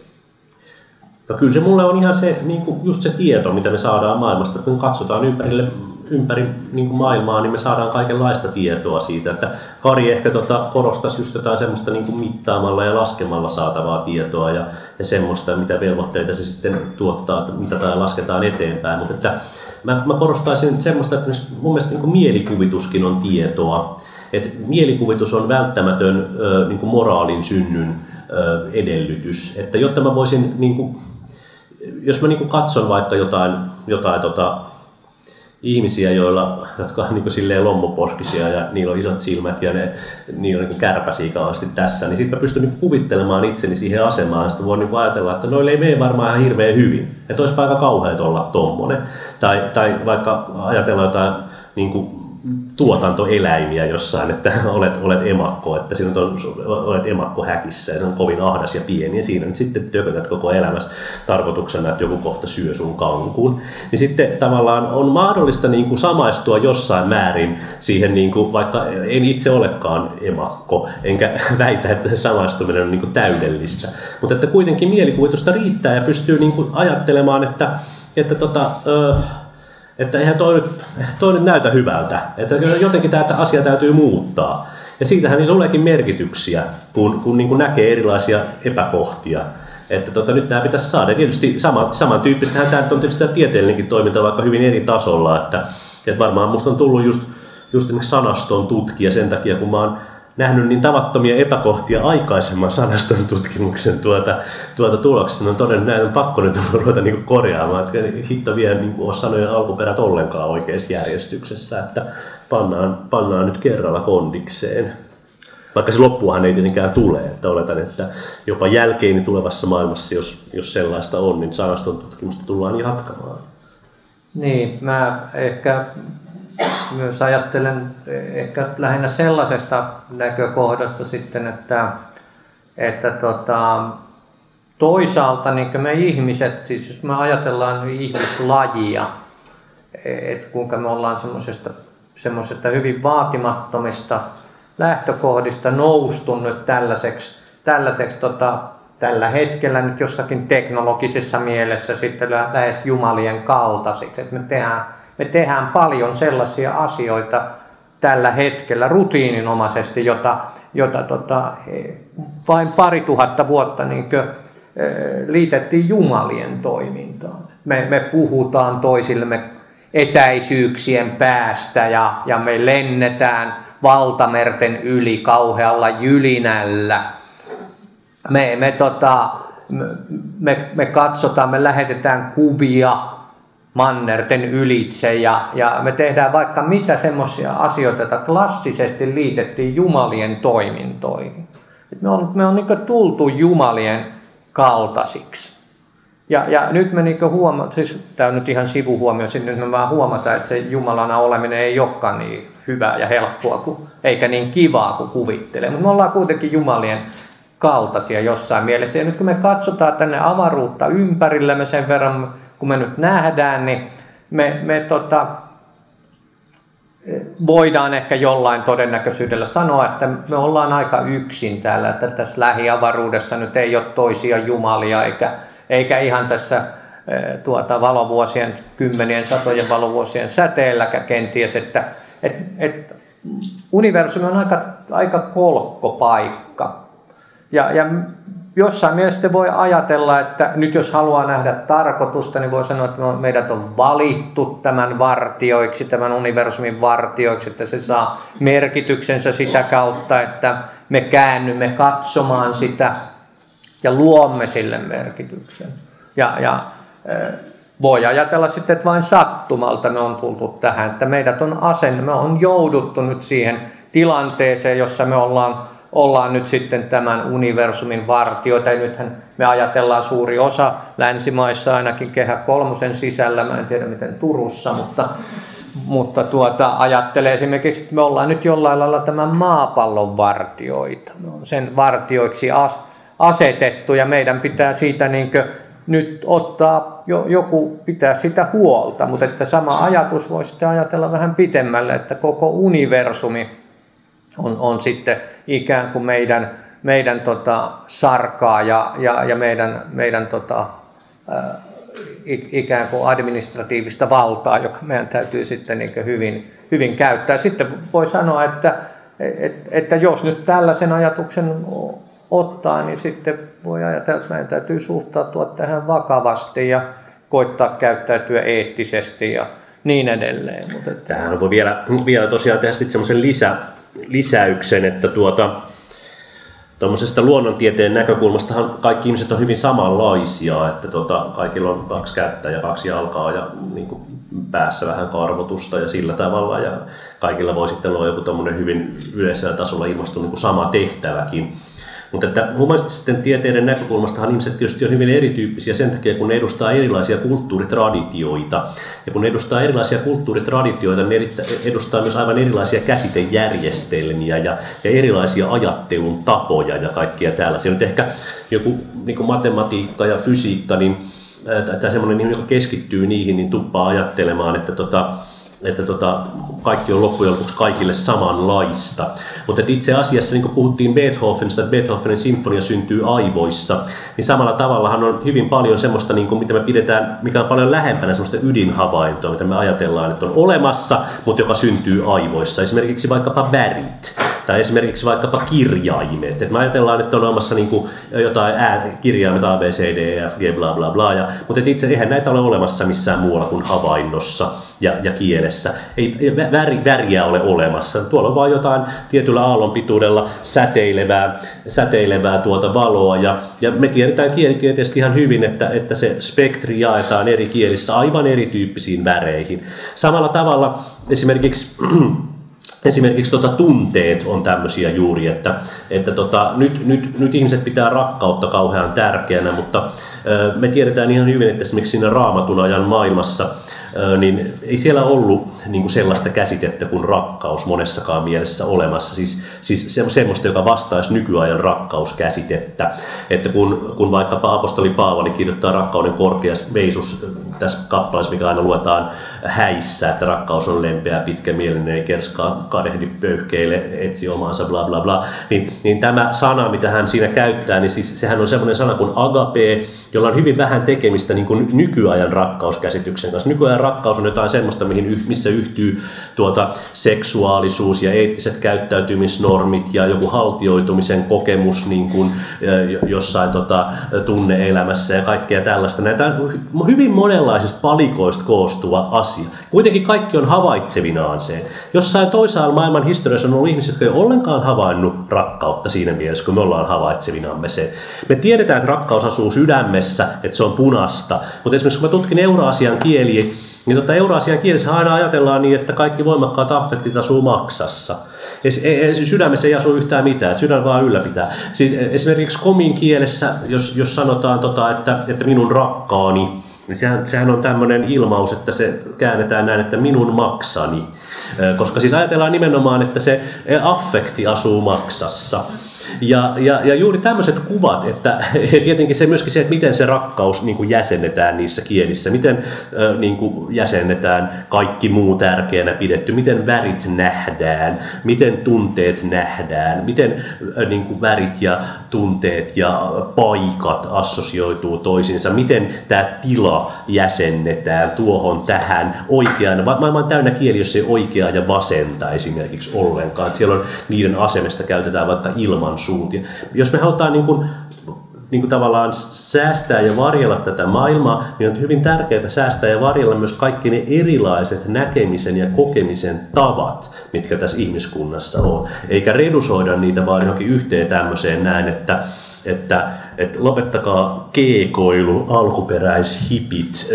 No kyllä se mulle on ihan se, niin kuin just se tieto, mitä me saadaan maailmasta. Kun katsotaan ympäri niin kuin maailmaa, niin me saadaan kaikenlaista tietoa siitä. Että Kari ehkä korostaisi just jotain semmoista niin kuin mittaamalla ja laskemalla saatavaa tietoa ja semmoista, mitä velvoitteita se sitten tuottaa, että mitä tai lasketaan eteenpäin. Mutta että mä korostaisin semmoista, että mun mielestä niin kuin mielikuvituskin on tietoa. Että mielikuvitus on välttämätön niin kuin moraalin synnyn edellytys. Että jotta mä voisin, niin kuin, jos mä niin kuin katson vaikka jotain ihmisiä, jotka on niin kuin silleen lommoposkisia ja niillä on isot silmät ja niillä on niin kärpäsiä kauheasti tässä, niin sitten mä pystyn niin kuvittelemaan itseni siihen asemaan. Sitten voin niin ajatella, että noille ei mene varmaan ihan hirveän hyvin. Että olisi aika kauheat olla tommonen. Tai vaikka ajatella jotain niin kuin tuotantoeläimiä jossain, että olet emakko, että sinut olet emakko häkissä ja se on kovin ahdas ja pieni ja siinä nyt sitten tökötät koko elämässä tarkoituksena, että joku kohta syö sun kankuun. Niin sitten tavallaan on mahdollista niin kuin samaistua jossain määrin siihen, niin kuin, vaikka en itse olekaan emakko, enkä väitä, että samaistuminen on niin kuin täydellistä. Mutta että kuitenkin mielikuvitusta riittää ja pystyy niin kuin ajattelemaan, että eihän toi nyt näytä hyvältä, että jotenkin tämä asia täytyy muuttaa. Ja siitähän niillä tuleekin merkityksiä, kun niin kuin näkee erilaisia epäkohtia. Että nyt nämä pitäisi saada. Ja tietysti samantyyppistähän tämä on tietysti tieteellinenkin toiminta vaikka hyvin eri tasolla. Että varmaan musta on tullut just esimerkiksi sanaston tutkija sen takia, kun mä oon nähnyt niin tavattomia epäkohtia aikaisemman sanaston tutkimuksen tuloksena, on todennut, näin on pakko nyt ruveta niin korjaamaan, että hitto vielä niin ole sanojen alkuperät ollenkaan oikeassa järjestyksessä, että pannaan nyt kerralla kondikseen. Vaikka se loppuahan ei tietenkään tule, että oletan, että jopa jälkeeni tulevassa maailmassa, jos sellaista on, niin sanaston tutkimusta tullaan jatkamaan. Niin, mä ehkä myös ajattelen ehkä lähinnä sellaisesta näkökohdasta sitten, että toisaalta niin me ihmiset, siis jos me ajatellaan ihmislajia, että kuinka me ollaan semmoisesta hyvin vaatimattomista lähtökohdista noustu nyt tällaiseksi tällä hetkellä nyt jossakin teknologisessa mielessä sitten lähes jumalien kaltaisiksi. Että me tehdään paljon sellaisia asioita tällä hetkellä rutiininomaisesti, jota vain 2000 vuotta liitettiin jumalien toimintaan. Me puhutaan toisillemme etäisyyksien päästä ja me lennetään valtamerten yli kauhealla jylinällä. Me katsotaan, me lähetetään kuvia mannerten ylitse ja me tehdään vaikka mitä semmoisia asioita, joita klassisesti liitettiin jumalien toimintoihin. Me on niin tultu jumalien kaltaisiksi. Ja nyt me niin huomataan, siis tämä on nyt ihan sivuhuomio, nyt me vaan huomataan, että se jumalana oleminen ei olekaan niin hyvää ja helppoa eikä niin kivaa kuin kuvittelee. Mutta me ollaan kuitenkin jumalien kaltaisia jossain mielessä. Ja nyt kun me katsotaan tänne avaruutta ympärillämme sen verran, kun me nyt nähdään, niin me voidaan ehkä jollain todennäköisyydellä sanoa, että me ollaan aika yksin täällä, että tässä lähiavaruudessa nyt ei ole toisia jumalia, eikä ihan tässä valovuosien, kymmenien, satojen valovuosien säteelläkään kenties, että universumi on aika kolkkopaikka. Ja jossain mielessä voi ajatella, että nyt jos haluaa nähdä tarkoitusta, niin voi sanoa, että meidät on valittu tämän vartioiksi, tämän universumin vartioiksi, että se saa merkityksensä sitä kautta, että me käännymme katsomaan sitä ja luomme sille merkityksen. Ja voi ajatella sitten, että vain sattumalta me on tultu tähän, että meidät on me on jouduttu nyt siihen tilanteeseen, jossa me ollaan nyt sitten tämän universumin vartioita. Ja nythän me ajatellaan suuri osa länsimaissa ainakin Kehä kolmosen sisällä, mä en tiedä miten Turussa, mutta ajattelee esimerkiksi, että me ollaan nyt jollain lailla tämän maapallon vartioita. Me on sen vartioiksi asetettu ja meidän pitää siitä nyt ottaa, joku pitää sitä huolta, mutta että sama ajatus voi sitten ajatella vähän pitemmälle, että koko universumi on sitten ikään kuin meidän sarkaa ja meidän ikään kuin administratiivista valtaa, joka meidän täytyy sitten hyvin käyttää. Sitten voi sanoa, että jos nyt tällaisen ajatuksen ottaa, niin sitten voi ajatella, että meidän täytyy suhtautua tähän vakavasti ja koittaa käyttäytyä eettisesti ja niin edelleen. Tähän voi vielä tosiaan tehdä sitten semmoisen lisäyksen, että tuommoisesta luonnontieteen näkökulmastahan kaikki ihmiset on hyvin samanlaisia, että kaikilla on 2 kättä ja 2 jalkaa ja niin kuin päässä vähän karvotusta ja sillä tavalla, ja kaikilla voi sitten olla joku tommoinen hyvin yleisellä tasolla ilmastu niin kuin sama tehtäväkin. Mutta että humanististen tieteiden näkökulmastahan ihmiset tietysti on hyvin erityyppisiä sen takia, kun ne edustaa erilaisia kulttuuritraditioita. Ja kun ne edustaa erilaisia kulttuuritraditioita, ne edustaa myös aivan erilaisia käsitejärjestelmiä ja erilaisia ajattelun tapoja ja kaikkia tällaisia. Nyt ehkä joku niin kuin matematiikka ja fysiikka, niin, tai semmoinen, joka keskittyy niihin, niin tuppaa ajattelemaan, että kaikki on loppujen lopuksi kaikille samanlaista. Mutta itse asiassa, niin kun puhuttiin Beethovenista, että Beethovenin sinfonia syntyy aivoissa, niin samalla tavallahan on hyvin paljon semmoista, niin kuin mitä me pidetään, mikä on paljon lähempänä semmoista ydinhavaintoa, mitä me ajatellaan, että on olemassa, mutta joka syntyy aivoissa. Esimerkiksi vaikkapa värit, tai esimerkiksi vaikkapa kirjaimet. Et me ajatellaan, että on olemassa niin kuin jotain kirjaimet A, B, C, D, E, F, G, bla bla bla, mutta eihän näitä ole olemassa missään muualla kuin havainnossa ja kielessä. Ei väriä ole olemassa. Tuolla on vain jotain tietyllä aallonpituudella säteilevää valoa. Ja me tiedetään kielitieteestä ihan hyvin, että se spektri jaetaan eri kielissä aivan erityyppisiin väreihin. Samalla tavalla esimerkiksi tunteet on tämmöisiä juuri, että nyt ihmiset pitää rakkautta kauhean tärkeänä, mutta me tiedetään ihan hyvin, että esimerkiksi siinä Raamatun ajan maailmassa niin ei siellä ollut niin kuin sellaista käsitettä kuin rakkaus monessakaan mielessä olemassa. Siis semmoista, joka vastaisi nykyajan rakkauskäsitettä. Että kun vaikkapa apostoli Paavali kirjoittaa rakkauden korkeas veisus tässä kappaleessa, mikä aina luetaan häissä, että rakkaus on lempeä, pitkämielinen, ei kerskaa, kadehdi, pöyhkeile, etsi omaansa, bla bla bla. Niin tämä sana, mitä hän siinä käyttää, niin siis sehän on semmoinen sana kuin agape, jolla on hyvin vähän tekemistä niin kuin nykyajan rakkauskäsityksen kanssa. Nykyajan rakkaus on jotain semmoista, missä yhtyy seksuaalisuus ja eettiset käyttäytymisnormit ja joku haltioitumisen kokemus niin kuin jossain tunne-elämässä ja kaikkea tällaista. Näitä on hyvin monenlaisista palikoista koostuva asia. Kuitenkin kaikki on havaitsevinaan se. Jossain toisaalla maailman historiassa on ollut ihmisiä, jotka ei ole ollenkaan havainnut rakkautta siinä mielessä, kun me ollaan havaitsevinamme se. Me tiedetään, että rakkaus asuu sydämessä, että se on punaista. Mutta esimerkiksi kun mä tutkin Euraasian kieliä, niin Euraasian kielessä aina ajatellaan niin, että kaikki voimakkaat affektit asuu maksassa. Sydämessä ei asu yhtään mitään, että sydän vaan ylläpitää. Siis esimerkiksi komin kielessä, jos sanotaan, että minun rakkaani, niin sehän on tämmöinen ilmaus, että se käännetään näin, että minun maksani. Koska siis ajatellaan nimenomaan, että se affekti asuu maksassa. Ja juuri tämmöiset kuvat, että tietenkin se myöskin se, että miten se rakkaus niin kuin jäsennetään niissä kielissä, miten niin kuin jäsennetään kaikki muu tärkeänä pidetty, miten värit nähdään, miten tunteet nähdään, miten niin kuin värit ja tunteet ja paikat assosioituu toisiinsa, miten tämä tila jäsennetään tuohon tähän oikeaan. Maailma on täynnä kieli, jos ei oikeaa ja vasenta esimerkiksi ollenkaan. Siellä on niiden asemesta käytetään vaikka ilman suuntia. Jos me halutaan niin kuin tavallaan säästää ja varjella tätä maailmaa, niin on hyvin tärkeää säästää ja varjella myös kaikki ne erilaiset näkemisen ja kokemisen tavat, mitkä tässä ihmiskunnassa on. Eikä redusoida niitä vaan johonkin yhteen tämmöiseen näin, että lopettakaa keekoilu, alkuperäishipit,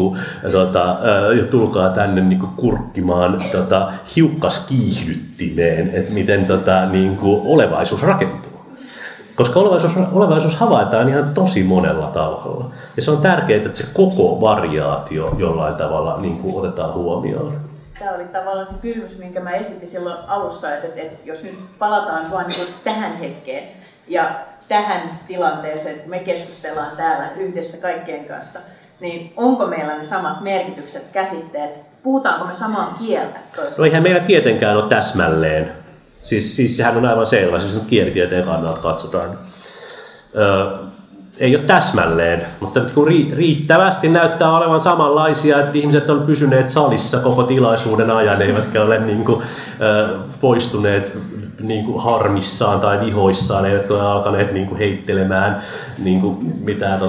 tulkaa tänne niin kuin kurkkimaan hiukkaskiihdyttimeen, että miten olevaisuus rakentuu. Koska olevaisuus havaitaan ihan tosi monella tavalla. Ja se on tärkeää, että se koko variaatio jollain tavalla niin kuin otetaan huomioon. Tämä oli tavallaan se kysymys, minkä mä esitin silloin alussa, että jos nyt palataan vain niin tähän hetkeen ja tähän tilanteeseen, että me keskustellaan täällä yhdessä kaikkien kanssa, niin onko meillä ne samat merkitykset, käsitteet, puhutaanko me samaa kieltä toisaalta? No eihän meillä tietenkään ole täsmälleen. Siis sehän on aivan selvä, siis nyt kielitieteen kannalta katsotaan. Ei ole täsmälleen, mutta riittävästi näyttää olevan samanlaisia, että ihmiset on pysyneet salissa koko tilaisuuden ajan, eivätkä ole poistuneet harmissaan tai vihoissaan, eivätkä ole alkaneet heittelemään mitään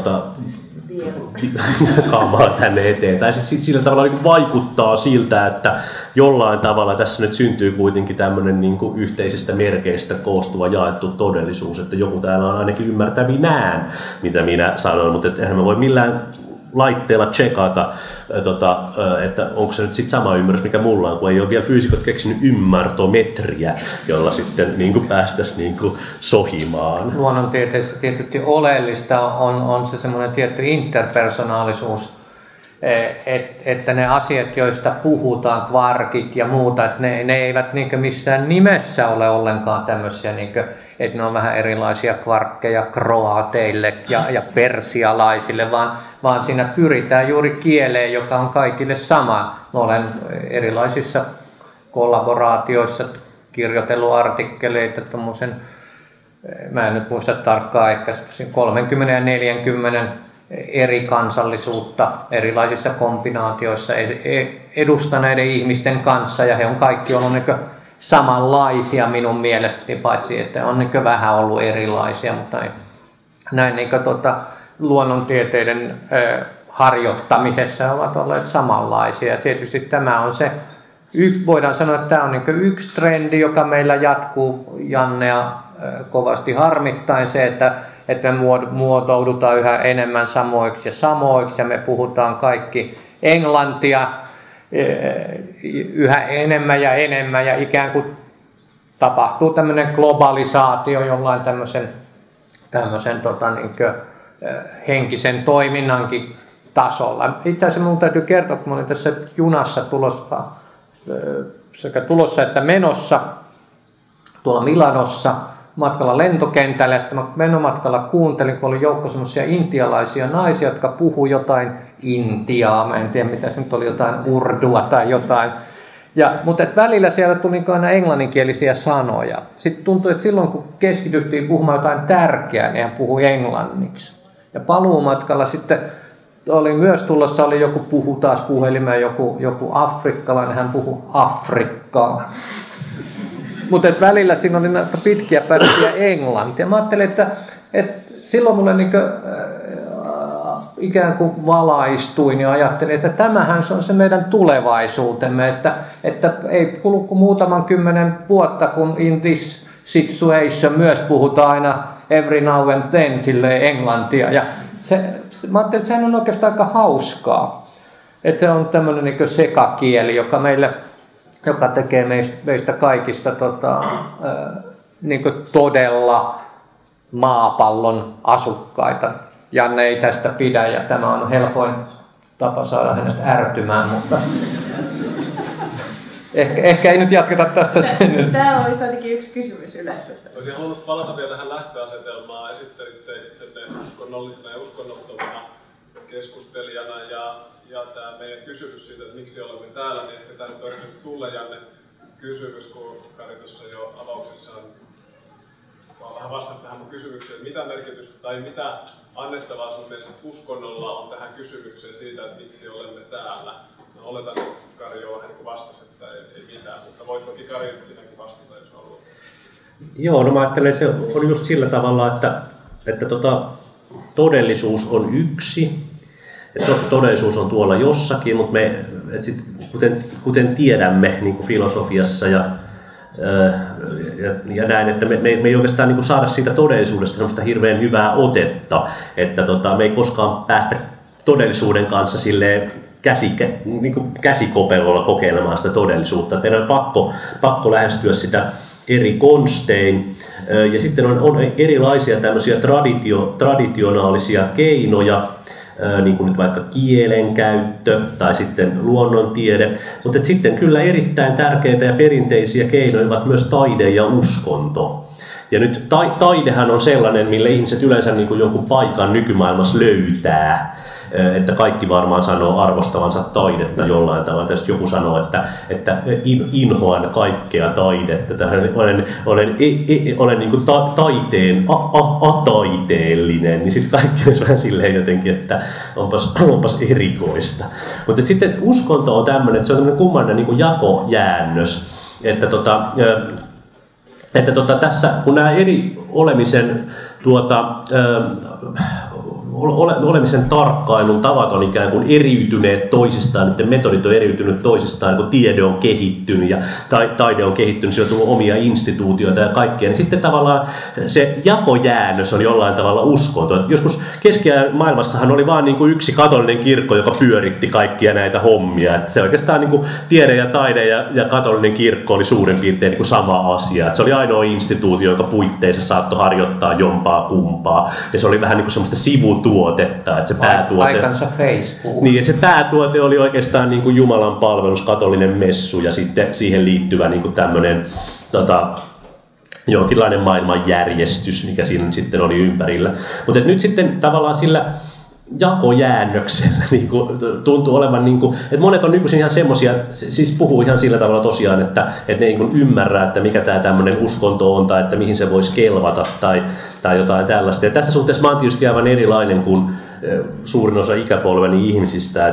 kamaa tänne eteen. Tai sitten sillä tavalla vaikuttaa siltä, että jollain tavalla tässä nyt syntyy kuitenkin tämmöinen yhteisistä merkeistä koostuva jaettu todellisuus, että joku täällä on ainakin ymmärtävinään, mitä minä sanon, mutta eihän me voi millään laitteella tsekata, että onko se nyt sitten sama ymmärrys, mikä mulla on, kun ei ole vielä fyysikot keksinyt ymmärtometriä, jolla sitten päästäisiin sohimaan. Luonnontieteessä tietysti oleellista on se semmoinen tietty interpersonaalisuus, että ne asiat, joista puhutaan, kvarkit ja muuta, että ne eivät missään nimessä ole ollenkaan tämmöisiä, että ne on vähän erilaisia kvarkkeja kroateille ja persialaisille, vaan siinä pyritään juuri kieleen, joka on kaikille sama. Mä olen erilaisissa kollaboraatioissa kirjoitellut artikkeleita tuommoisen, mä en nyt muista tarkkaan, ehkä 30 ja 40 eri kansallisuutta erilaisissa kombinaatioissa edustaneiden ihmisten kanssa, ja he on kaikki ollut samanlaisia minun mielestäni, paitsi että on vähän ollut erilaisia, mutta näin luonnontieteiden harjoittamisessa ovat olleet samanlaisia. Ja tietysti tämä on se, voidaan sanoa, että tämä on yksi trendi, joka meillä jatkuu, Jannea kovasti harmittain, se, että me muotoudutaan yhä enemmän samoiksi ja me puhutaan kaikki englantia yhä enemmän ja ikään kuin tapahtuu tämmöinen globalisaatio jollain tämmöisen henkisen toiminnankin tasolla. Itse asiassa minun täytyy kertoa, kun olin tässä junassa tulossa että menossa tuolla Milanossa matkalla lentokentällä, ja sitten menomatkalla kuuntelin, kun oli joukko semmoisia intialaisia naisia, jotka puhuu jotain intiaa, mä en tiedä mitä se nyt oli, jotain urdua tai jotain. Mutta välillä siellä tuli aina englanninkielisiä sanoja. Sitten tuntui, että silloin kun keskityttiin puhumaan jotain tärkeää, niin hän puhui englanniksi. Ja paluumatkalla sitten oli myös tulossa, oli joku puhu taas puhelimeen, joku afrikkalainen, hän puhui afrikkaa. Mutta välillä siinä oli näitä pitkiä pätkiä englantia. Mä ajattelin, että silloin mulle ikään kuin valaistuin ja ajattelin, että tämähän se on se meidän tulevaisuutemme, että ei kulu kuin muutaman 10 vuotta, kun in this situation myös puhutaan aina every now and then silleen englantia. Ja mä ajattelin, että sehän on oikeastaan aika hauskaa, että se on tämmöinen niin sekakieli, joka tekee meistä kaikista niin todella maapallon asukkaita. Janne ei tästä pidä ja tämä on helpoin tapa saada hänet ärtymään, mutta ehkä ei nyt jatketa tästä sen. Täällä olisi ainakin yksi kysymys yleisössä. Olisin halunnut palata vielä tähän lähtöasetelmaan. Esittelitte itsenne uskonnollisena ja uskonnottomana keskustelijana ja tämä meidän kysymys siitä, että miksi olemme täällä, niin ehkä tämä nyt on erityisesti sulle, Janne, kysymys, kun Kari tuossa jo avauksessaan vähän vastasi tähän mun kysymykseen, mitä merkitystä tai mitä annettavaa sun mielestä uskonnolla on tähän kysymykseen siitä, että miksi olemme täällä. No, oletan, että Kari jo vähän vastasi, että ei mitään, mutta voit toki Kari sinäkin vastata, jos haluat. Joo, no mä ajattelen, että se on just sillä tavalla, että todellisuus on yksi. Todellisuus on tuolla jossakin, mutta kuten tiedämme niin kuin filosofiassa ja näin, että me ei oikeastaan niin saada siitä todellisuudesta semmoista hirveän hyvää otetta, että me ei koskaan päästä todellisuuden kanssa silleen käsikopelolla kokeilemaan sitä todellisuutta. Meidän on pakko lähestyä sitä eri konstein. Ja sitten on erilaisia tämmöisiä traditionaalisia keinoja, niin kuin nyt vaikka kielenkäyttö tai sitten luonnontiede, mutta sitten kyllä erittäin tärkeitä ja perinteisiä keinoja ovat myös taide ja uskonto. Ja nyt taidehan on sellainen, millä ihmiset yleensä niin kuin jonkun paikan nykymaailmassa löytää. Että kaikki varmaan sanoo arvostavansa taidetta jollain tavalla. Tietysti joku sanoo, että inhoan kaikkea taidetta. Olen niin kuin taiteen ataiteellinen. Niin sitten kaikki olisi vähän silleen jotenkin, että onpas erikoista. Mutta sitten uskonto on tämmöinen, että se on tämmöinen kummallinen niin kuin jakojäännös. Että tässä, kun nämä eri olemisen tarkkailun tavat on ikään kuin eriytyneet toisistaan, niiden metodit on eriytynyt toisistaan, kun tiede on kehittynyt ja taide on kehittynyt, siellä on tullut omia instituutioita ja kaikkea, niin sitten tavallaan se jakojäännös on jollain tavalla uskonto. Joskus keskiajan maailmassahan oli vain niin kuin yksi katolinen kirkko, joka pyöritti kaikkia näitä hommia. Että se oikeastaan niin kuin tiede ja taide ja katolinen kirkko oli suurin piirtein niin kuin sama asia. Että se oli ainoa instituutio, joka puitteissa saattoi harjoittaa jompaa kumpaa. Ja se oli vähän niin kuin semmoista sivutuotetta, että se päätuote... Aikansa Facebook. Niin, että se päätuote oli oikeastaan niin kuin Jumalan palvelus, katolinen messu ja sitten siihen liittyvä niin kuin tämmöinen jonkinlainen maailmanjärjestys, mikä siinä sitten oli ympärillä. Mutta nyt sitten tavallaan sillä jakojäännöksellä niin kuin, tuntuu olevan, niin kuin, että monet on nykyisin ihan semmoisia, siis puhuu ihan sillä tavalla tosiaan, että ne ei niin ymmärrä, että mikä tämä tämmöinen uskonto on tai että mihin se voisi kelvata tai jotain tällaista. Ja tässä suhteessa mä oon tietysti aivan erilainen kuin suurin osa ikäpolveni ihmisistä,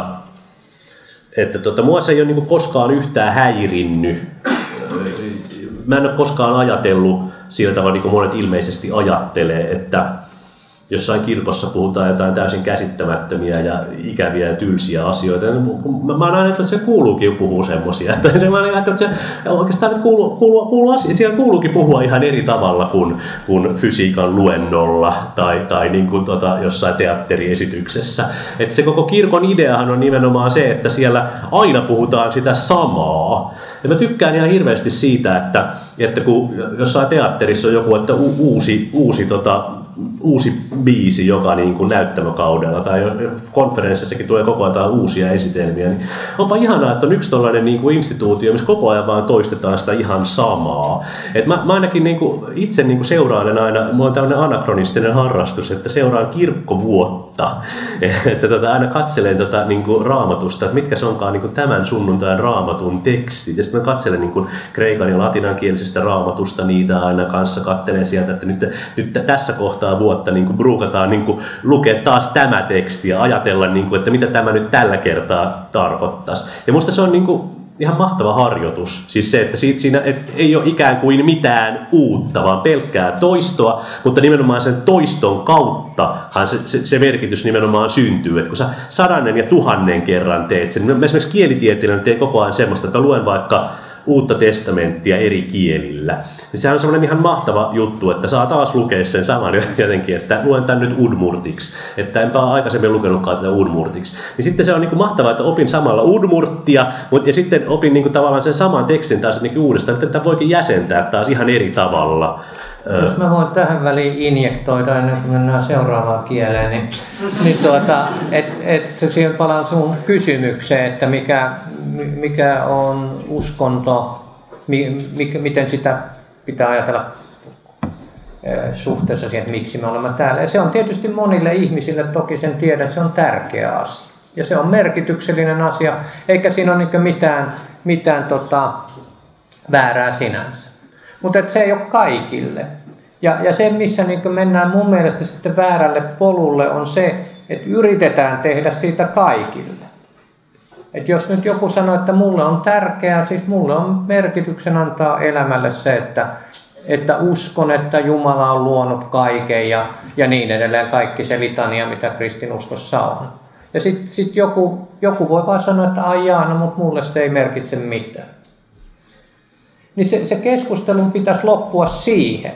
että mua se ei ole niin kuin koskaan yhtään häirinnyt. Mä en ole koskaan ajatellut sillä tavalla, niin kuin monet ilmeisesti ajattelee, että jossain kirkossa puhutaan jotain täysin käsittämättömiä ja ikäviä ja tylsiä asioita. Mä oon aina, että se kuuluukin puhua semmoisia. Mä oon että se oikeastaan kuuluu asia. Siellä kuuluukin puhua ihan eri tavalla kuin fysiikan luennolla tai niin kuin jossain teatteriesityksessä. Että se koko kirkon ideahan on nimenomaan se, että siellä aina puhutaan sitä samaa. Ja mä tykkään ihan hirveästi siitä, että kun jossain teatterissa on joku, että uusi uusi biisi joka niin kuin näyttämökaudella tai konferenssissakin tulee koko ajan uusia esitelmiä, niin onpa ihanaa, että on yksi tollainen niin kuin instituutio, missä koko ajan vaan toistetaan sitä ihan samaa. Et mä ainakin niin kuin, itse niin kuin seurailen aina, mulla on tämmöinen anakronistinen harrastus, että seuraan kirkkovuotta, että aina katselen niin kuin raamatusta, että mitkä se onkaan niin kuin tämän sunnuntain raamatun tekstit, ja sitten mä katselen niin kuin kreikan ja latinankielisestä raamatusta niitä aina kanssa, katselen sieltä, että nyt tässä kohtaa vuotta niin kuin bruukataan niin kuin lukea taas tämä teksti ja ajatella, niin kuin, että mitä tämä nyt tällä kertaa tarkoittaisi. Ja musta se on niin kuin ihan mahtava harjoitus. Siis se, että siinä ei ole ikään kuin mitään uutta, vaan pelkkää toistoa, mutta nimenomaan sen toiston kauttahan se merkitys nimenomaan syntyy. Että kun sä 100 ja 1000 kerran teet sen, mä esimerkiksi kielitieteilijänä teen koko ajan semmoista, että luen vaikka Uutta testamenttia eri kielillä. Niin sehän on semmoinen ihan mahtava juttu, että saa taas lukea sen saman jotenkin, että luen tämän nyt udmurtiksi. Että enpä ole aikaisemmin lukenutkaan tätä udmurtiksi. Niin sitten se on niin kuin mahtavaa, että opin samalla udmurttia, ja sitten opin niin kuin tavallaan sen saman tekstin taas niin uudestaan, että tätä voikin jäsentää taas ihan eri tavalla. Jos mä voin tähän väliin injektoida ennen kuin mennään seuraavaan kieleen, niin siihen palaan sun kysymykseen, että mikä on uskonto, miten sitä pitää ajatella suhteessa siihen, että miksi me olemme täällä. Ja se on tietysti monille ihmisille, toki sen tiedän, että se on tärkeä asia. Ja se on merkityksellinen asia, eikä siinä ole mitään väärää sinänsä. Mutta se ei ole kaikille. Ja se, missä mennään mun mielestä sitten väärälle polulle, on se, että yritetään tehdä siitä kaikille. Et jos nyt joku sanoo, että mulle on tärkeää, siis mulle on merkityksen antaa elämälle se, että uskon, että Jumala on luonut kaiken ja niin edelleen, kaikki se litania, mitä kristinuskossa on. Ja sitten joku voi vaan sanoa, että no mutta mulle se ei merkitse mitään. Niin se keskustelun pitäisi loppua siihen.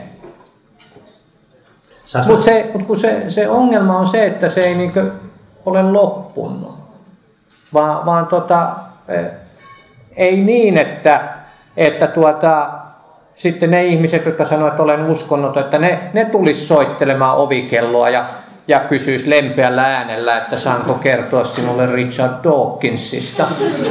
Mutta se ongelma on se, että se ei ole loppunut. Vaan ei niin, että sitten ne ihmiset, jotka sanoo, että olen uskonnoton, että ne tulisi soittelemaan ovikelloa ja kysyisi lempeällä äänellä, että saanko kertoa sinulle Richard Dawkinsista.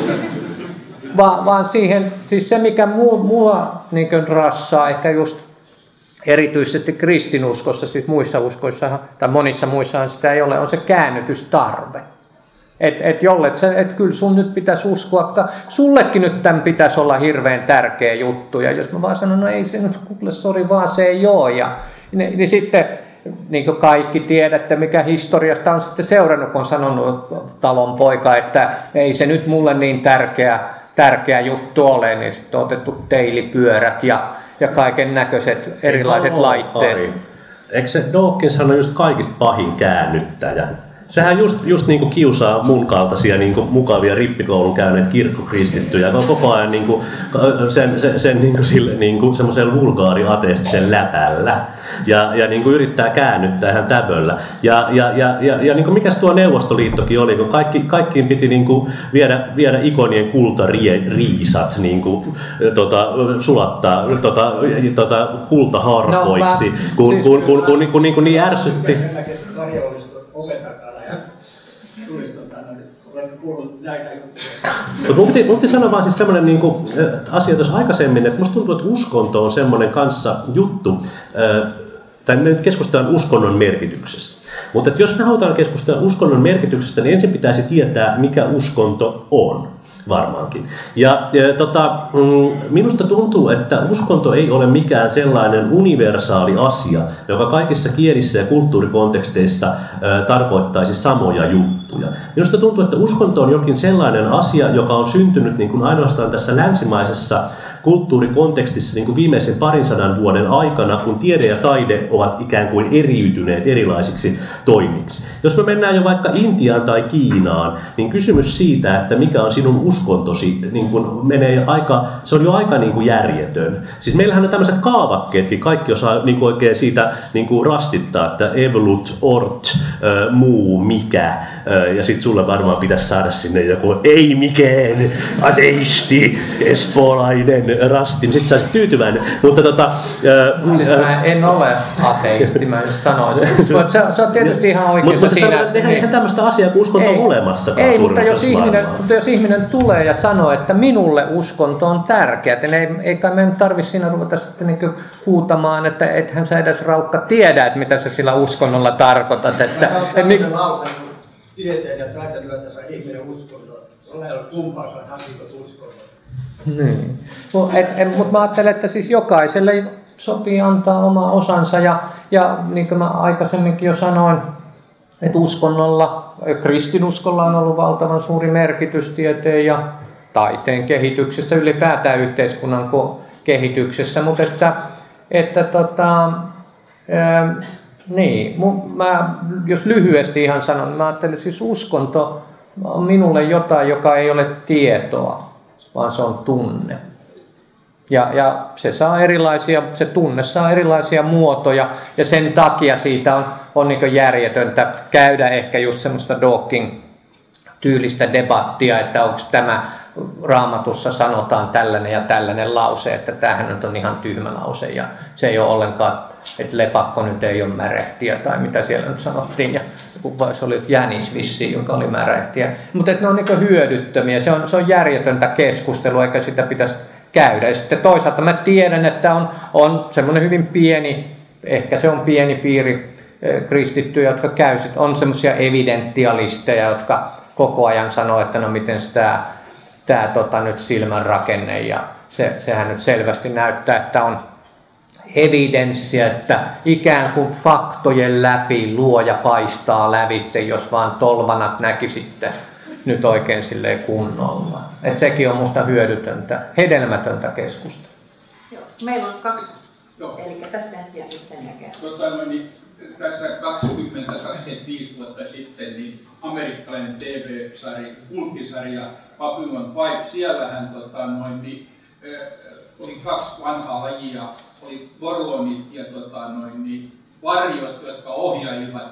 Vaan siihen, siis se mikä mua rassaa, ehkä just erityisesti kristinuskossa, siis muissa uskoissa tai monissa muissahan sitä ei ole, on se käännytystarve. Että kyllä sun nyt pitäisi uskoa, sullekin nyt tämän pitäisi olla hirveän tärkeä juttu. Ja jos mä vaan sanon, no ei se nyt, kuule sori vaan se ei ole. Niin sitten niin kuin kaikki tiedätte, mikä historiasta on sitten seurannut, kun on sanonut talon poika, että ei se nyt mulle niin tärkeä juttu ole, niin sitten on otettu teilipyörät ja kaiken näköiset erilaiset laitteet. Eikö se Dawkinshan on just kaikista pahin käännyttäjä? Sehän just niin kuin kiusaa mun kaltaisia niin kuin mukavia rippikoulun käyneet kirkkokristittyjä, joka on koko ajan niin kuin sen niin kuin sille niin kuin semmoisella vulgaari-ateistisen läpällä ja niin kuin yrittää käännyttää ihan täböllä. Ja niin kuin mikäs tuo Neuvostoliittokin oli, kun kaikkiin piti niin kuin viedä ikonien kultariisat niin kuin sulattaa kultaharkoiksi, kun niin ärsytti. Mun piti sanoa vaan siis semmoinen niin asia tuossa aikaisemmin, että musta tuntuu, että uskonto on semmoinen kanssa juttu, tai me nyt keskustellaan uskonnon merkityksestä. Mutta jos me halutaan keskustella uskonnon merkityksestä, niin ensin pitäisi tietää, mikä uskonto on. Varmaankin. Minusta tuntuu, että uskonto ei ole mikään sellainen universaali asia, joka kaikissa kielissä ja kulttuurikonteksteissa tarkoittaisi samoja juttuja. Minusta tuntuu, että uskonto on jokin sellainen asia, joka on syntynyt niin kuin ainoastaan tässä länsimaisessa kulttuurikontekstissa niin kuin viimeisen 200 vuoden aikana, kun tiede ja taide ovat ikään kuin eriytyneet erilaisiksi toimiksi. Jos me mennään jo vaikka Intiaan tai Kiinaan, niin kysymys siitä, että mikä on sinun uskontosi, niin kuin se on jo aika niin kuin järjetön. Siis meillähän on tämmöiset kaavakkeetkin, kaikki osaa niin kuin oikein siitä niin kuin rastittaa, että evolut, ort, muu, mikä, ja sitten sulle varmaan pitäisi saada sinne joku ei mikään, ateisti, espoolainen, yhden rastin, sit sä olisit tyytyväinen. Mutta mä en ole ateisti, mä just sanoin sen. Se on tietysti ihan oikeassa siinä. Mutta eihän tämmöistä asiaa kuin uskonto on olemassakaan. Ei, mutta jos ihminen tulee ja sanoo, että minulle uskonto on tärkeä, niin ei kai meidän tarvitse siinä ruveta sitten niin huutamaan, että ethän sä edes Raukka tiedä, että mitä sä sillä uskonnolla tarkoitat. Että, tämmöisen lauseen, kun tieteellä taiteilijoita ihminen uskontoa. Ole ollut kumpaakaan hankinko uskontoa. Niin. Mutta mä ajattelen, että siis jokaiselle sopii antaa oma osansa ja niin kuin mä aikaisemminkin jo sanoin, että uskonnolla, kristinuskolla on ollut valtavan suuri merkitys tieteen ja taiteen kehityksessä, ylipäätään yhteiskunnan kehityksessä, mutta jos lyhyesti ihan sanon, mä ajattelen siis uskonto on minulle jotain, joka ei ole tietoa, vaan se on tunne. Ja se tunne saa erilaisia muotoja ja sen takia siitä on niin järjetöntä käydä ehkä just semmoista Dawking-tyylistä debattia, että onko tämä Raamatussa sanotaan tällainen ja tällainen lause, että tämähän nyt on ihan tyhmä lause ja se ei ole ollenkaan, että lepakko nyt ei ole märehtiä tai mitä siellä nyt sanottiin ja se oli jänis vissiin, joka oli märehtiä. Mutta ne on niin hyödyttömiä, se on järjetöntä keskustelua eikä sitä pitäisi käydä. Ja sitten toisaalta mä tiedän, että on semmoinen hyvin pieni, ehkä se on pieni piiri kristittyjä, jotka käy, on semmoisia evidentialisteja, jotka koko ajan sanoo, että no miten tämä nyt silmän rakenne ja sehän nyt selvästi näyttää, että on evidenssiä, että ikään kuin faktojen läpi luoja paistaa lävitse, jos vaan tolvanat näkisitte nyt oikein silleen kunnolla. Et sekin on musta hyödytöntä, hedelmätöntä keskustelua. Joo, meillä on 2, eli tästä ensin ja sitten sen jälkeen. Tässä 20-25 vuotta sitten niin amerikkalainen TV-sarja, kulttisarja Babylon 5, siellähän oli 2 vanhaa lajia, oli Vorlonit ja varjot, jotka ohjailivat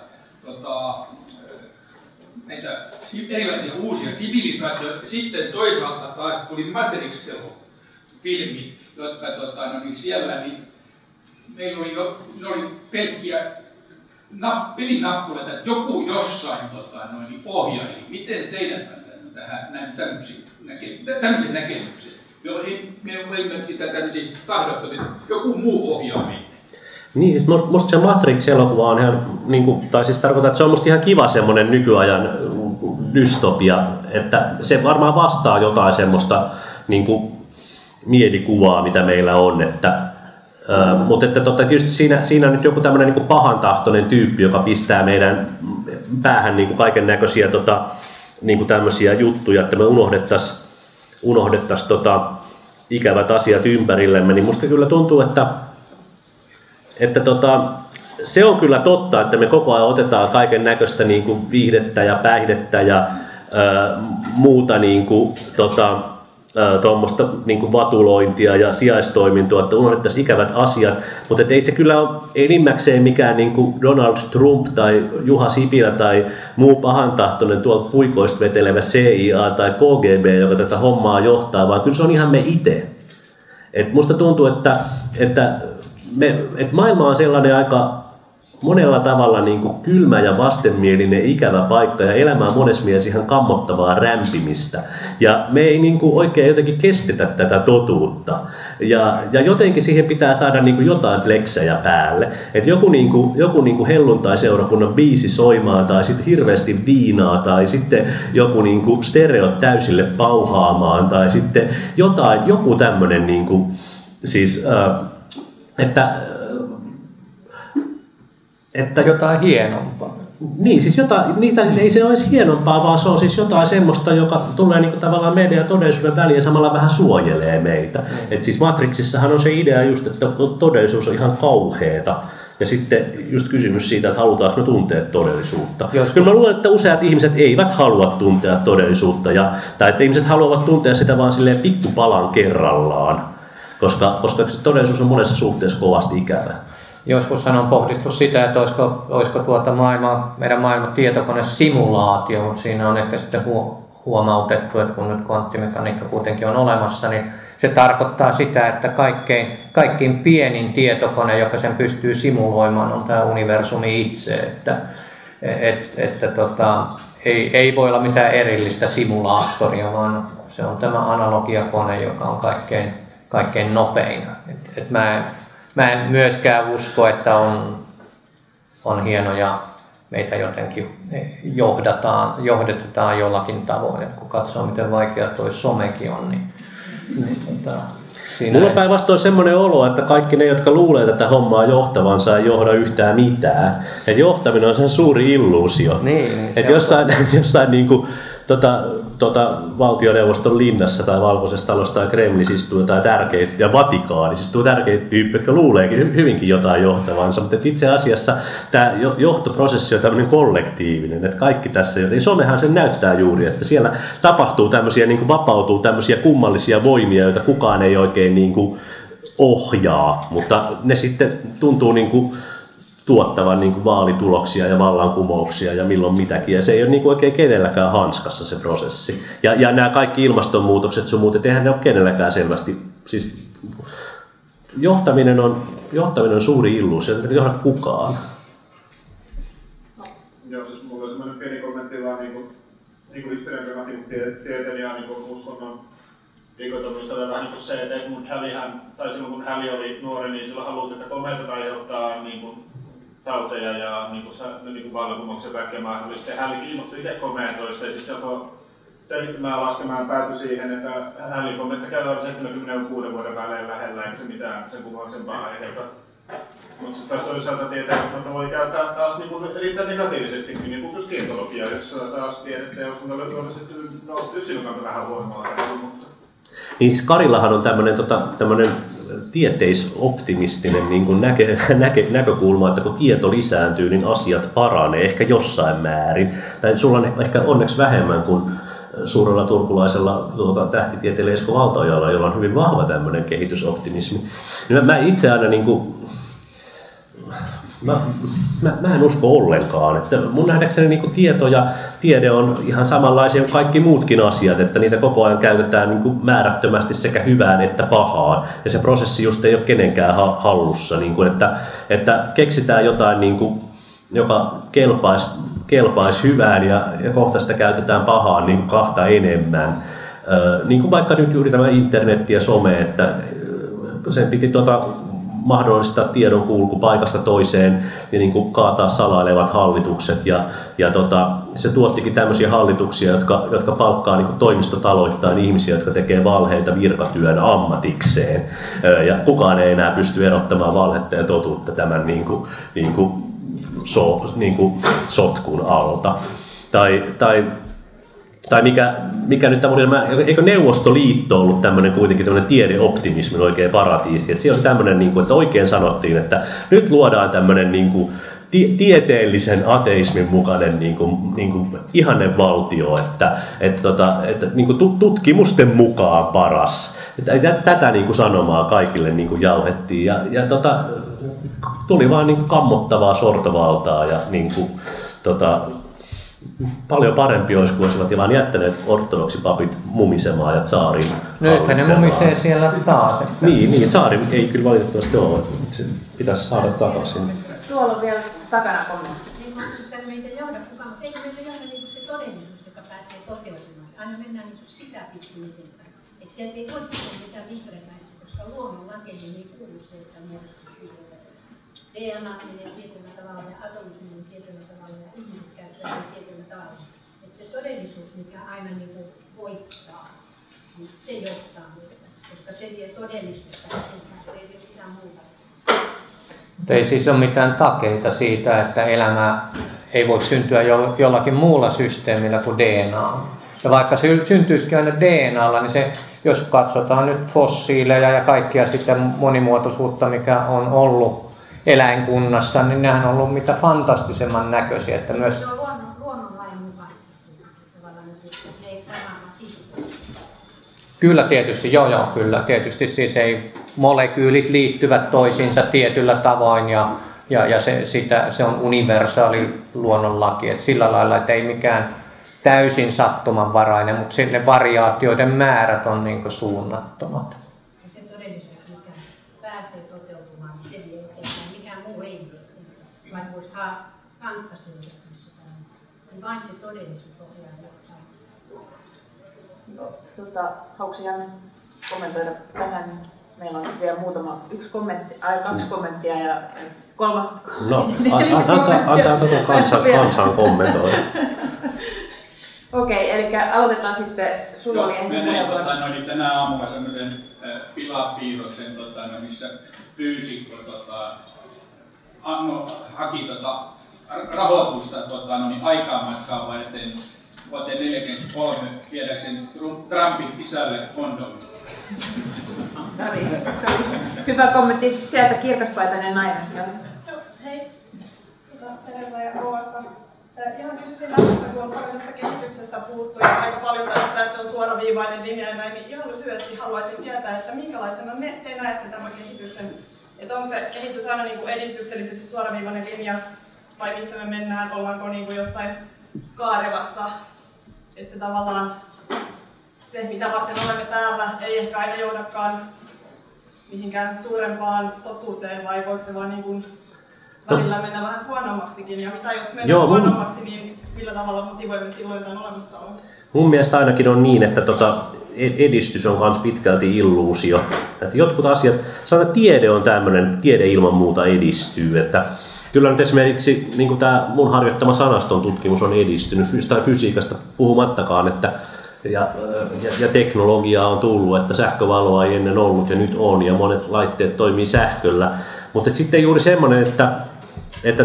näitä erilaisia uusia sivilisaatioita. Sitten toisaalta taas tuli Matrix-filmi, jotka siellä niin meillä oli pelkkiä pelinappuleita, että joku jossain ohjaili. Miten teidän tähän tämmöisiin näkemyksiin, jolloin me olemme tämmöisiä tahdottomia, joku muu ohjaa meitä? Niin, siis musta se Matrix-elokuva on ihan, tai siis tarkoittaa, että se on musta ihan kiva semmoinen nykyajan dystopia, että se varmaan vastaa jotain semmoista mielikuvaa, mitä meillä on, mutta tietysti siinä on nyt joku tämmöinen pahantahtoinen tyyppi, joka pistää meidän päähän kaiken näköisiä tämmöisiä juttuja, että me unohdettaisiin ikävät asiat ympärillemme, niin musta kyllä tuntuu, että se on kyllä totta, että me koko ajan otetaan kaiken näköistä viihdettä ja päihdettä ja muuta tuommoista vatulointia ja sijaistoimintoa, että unohdettaisiin ikävät asiat, mutta ei se kyllä ole enimmäkseen mikään Donald Trump tai Juha Sipilä tai muu pahantahtoinen tuolta puikoista vetelevä CIA tai KGB, joka tätä hommaa johtaa, vaan kyllä se on ihan me itse. Et musta tuntuu, että maailma on sellainen aika monella tavalla kylmä ja vastenmielinen ikävä paikka ja elämä on monessa mielessä ihan kammottavaa rämpimistä. Ja me ei oikein jotenkin kestetä tätä totuutta. Ja jotenkin siihen pitää saada jotain pleksejä päälle. Et joku helluntai-seurakunnan biisi soimaan tai sitten hirveästi viinaa tai sitten joku stereot täysille pauhaamaan tai sitten joku tämmöinen että jotain hienompaa. Niin, siis ei se ole edes hienompaa, vaan se on siis jotain semmoista, joka tulee tavallaan meidän ja todellisuuden väliin ja samalla vähän suojelee meitä. Et siis Matrixissahan on se idea just, että todellisuus on ihan kauheeta. Ja sitten just kysymys siitä, että halutaanko me tuntea todellisuutta. Kyllä mä luulen, että useat ihmiset eivät halua tuntea todellisuutta, tai että ihmiset haluavat tuntea sitä vaan silleen pikkupalan kerrallaan, koska todellisuus on monessa suhteessa kovasti ikävä. Joskus on pohdittu sitä, että olisiko meidän maailman tietokone simulaatio, mutta siinä on ehkä sitten huomautettu, että kun nyt kvanttimekaniikka kuitenkin on olemassa, niin se tarkoittaa sitä, että kaikkein pienin tietokone, joka sen pystyy simuloimaan, on tämä universumi itse. Ei voi olla mitään erillistä simulaattoria, vaan se on tämä analogiakone, joka on kaikkein nopein. Mä en myöskään usko, että on hienoja, meitä jotenkin johdetetaan jollakin tavoin. Et kun katsoo, miten vaikea toi somekin on, niin mulla on päinvastoin semmoinen olo, että kaikki ne, jotka luulee tätä hommaa johtavansa, ei johda yhtään mitään. Et johtaminen on sen suuri illuusio. Niin, että jossain niinku, valtioneuvoston linnassa tai Valkoisessa talossa tai Kremlissä istuu jotain tärkeitä, ja Vatikaanissa istuu tärkeitä tyyppejä, jotka luuleekin hyvinkin jotain johtavansa, mutta itse asiassa tämä johtoprosessi on tämmöinen kollektiivinen, että kaikki tässä, ja somehan sen näyttää juuri, että siellä tapahtuu tämmöisiä, niin kuin vapautuu tämmöisiä kummallisia voimia, joita kukaan ei oikein niin kuin ohjaa, mutta ne sitten tuntuu niin kuin tuottavan niin kuin vaalituloksia ja vallankumouksia ja milloin mitäkin. Ja se ei ole niin kuin oikein kenelläkään hanskassa se prosessi. Ja nämä kaikki ilmastonmuutokset sun muut, eihän ne ole kenelläkään selvästi. Siis johtaminen on suuri illuusio, että ei johda kukaan. Joo, siis mulla on semmoinen pieni kommentti vaan niin kuin historian tieteen ja niin kuin uskonnon diikotomista vähän niin kuin se, että silloin kun Häli oli nuori, niin silloin haluttiin, että komeet aiheuttaa niin kuin tauteja ja niin vallankumouksen väkeä mahdollisesti. Häli kiinnostui itse komentoista ja sitten se alkoi selvittämään ja laskemaan päätyi siihen, että Häli-kometta käydään 76 vuoden välein lähellä, eikä se mitään sen kuvaksempaa aiheuta. Mutta sitten taas toisaalta tietää, voi käyttää taas erittäin negatiivisestikin, niin kuin kientologia, jossa taas tiedettä ja uskontolle yksilön kanta vähän huonommalla tavalla. Niin siis Karillahan on tämmöinen tieteisoptimistinen niin kuin näkökulma, että kun tieto lisääntyy, niin asiat paranee ehkä jossain määrin. Tai sulla on ehkä onneksi vähemmän kuin suurella turkulaisella tähtitieteilijä Esko Valtaojalla, jolla on hyvin vahva tämmöinen kehitysoptimismi. Niin mä itse aina niin kuin, Mä en usko ollenkaan. Että mun nähdäkseni niin kuin tieto ja tiede on ihan samanlaisia kuin kaikki muutkin asiat, että niitä koko ajan käytetään niin kuin määrättömästi sekä hyvään että pahaan. Ja se prosessi just ei ole kenenkään hallussa, niin kuin, että keksitään jotain, niin kuin, joka kelpaisi hyvään ja kohta sitä käytetään pahaan niin kuin kahta enemmän. Niin kuin vaikka nyt juuri tämä internet ja some, että sen piti mahdollistaa tiedon kulku paikasta toiseen ja niin kuin kaataa salailevat hallitukset ja se tuottikin tämmöisiä hallituksia, jotka palkkaa niin kuin toimistotaloittain ihmisiä, jotka tekee valheita virkatyön ammatikseen ja kukaan ei enää pysty erottamaan valhetta ja totuutta tämän niin kuin sotkun alta. Tai mikä nyt eikö Neuvostoliitto ollut kuitenkin tämmöinen tiedeoptimismin oikein paratiisi. Että siellä oli tämmöinen, että oikein sanottiin, että nyt luodaan tämmöinen tieteellisen ateismin mukainen ihannevaltio, että tutkimusten mukaan paras. Tätä sanomaa kaikille jauhettiin ja tuli vaan kammottavaa sortovaltaa ja paljon parempi olisi, kun olisivat vaan jättäneet ortodoksipapit mumisemaan ja tsaarin nythän ne mumisee siellä taas. Niin, tsaari ei kyllä valitettavasti ole. Se pitäisi saada takaisin. Tuolla on vielä takana kommentti. Meitä johda kukaan, mutta eikö meitä johda se todellisuus, joka pääsee toteutumaan. Aina mennään sitä pitkin eteenpäin. Että sieltä ei voi tehdä mitään vihreämäistä, koska luonnon lakeihin ei kuulu se, että muodostuu DNA menee tietyllä tavalla ja atomit menee tietyllä tavalla ja ihmiset käyttävät tietyllä tavalla. Että se todellisuus, mikä aina voittaa, niin se johtaa meitä, koska se vie todellisuutta eteenpäin, ei vie mitään muuta. Ei siis ole mitään takeita siitä, että elämä ei voi syntyä jollakin muulla systeemillä kuin DNA. Ja vaikka se syntyisikin aina DNAlla, niin se, jos katsotaan nyt fossiileja ja kaikkia sitä monimuotoisuutta, mikä on ollut eläinkunnassa, niin nehän on ollut mitä fantastisemman näköisiä. Että myös se on luonnonlain mukaisesti. Ne ei tavallaan siitä. Kyllä tietysti, joo, kyllä. Tietysti siis ei molekyylit liittyvät toisiinsa tietyllä tavoin ja se on universaali luonnonlaki. Et sillä lailla, että ei täysin sattumanvarainen, mutta sinne variaatioiden määrät on niin kuin suunnattomat. Ja se todellisuus, mikä pääsee toteutumaan, niin se vie eteenpäin. Mikään muu ei vie eteenpäin. Vaikka voisi fantasioida, niin vain se todellisuus ohjaa jotain. Haluatko Janne kommentoida tähän? Meillä on vielä kaksi kommenttia ja kolmas. No, antaa kansaan kommentoida. Okei, eli aloitetaan sitten. Sulla oli ensin puheenvuoro. Tänä aamulla semmoisen pilapiirroksen, missä fyysikko haki rahoitusta aikamatkaa varten vuoteen 1943 viedäkseen Trumpin isälle kondomin. No niin, se oli hyvä kommentti sieltä kirkaspaitainen nainen. Hei, Teresa ja Rovasta. Ihan kysyisin tästä, kun on paljon tästä kehityksestä puhuttu ja aika paljon tästä, että se on suoraviivainen linja ja näin, niin ihan lyhyesti haluaisin tietää, että minkälaisena te näette tämän kehityksen, että onko se kehitys aina niin kuin edistyksellisesti suoraviivainen linja vai missä me mennään, ollaanko niin kuin jossain kaarevassa, että se tavallaan se, mitä varten olemme täällä, ei ehkä aina johdakaan mihinkään suurempaan totuuteen, vai voiko se vaan niin kuin välillä mennä vähän huonommaksikin, ja mitä jos mennään huonommaksi, niin millä tavalla motivoimme silloin tämän olemassaolon? Mun mielestä ainakin on niin, että edistys on myös pitkälti illuusio. Että jotkut asiat, sanotaan tiede on tämmöinen, tiede ilman muuta edistyy. Että kyllä nyt esimerkiksi niin kuin tämä mun harjoittama sanaston tutkimus on edistynyt, fysiikasta puhumattakaan, että ja teknologiaa on tullut, että sähkövaloa ei ennen ollut ja nyt on ja monet laitteet toimii sähköllä. Mutta sitten juuri semmoinen, että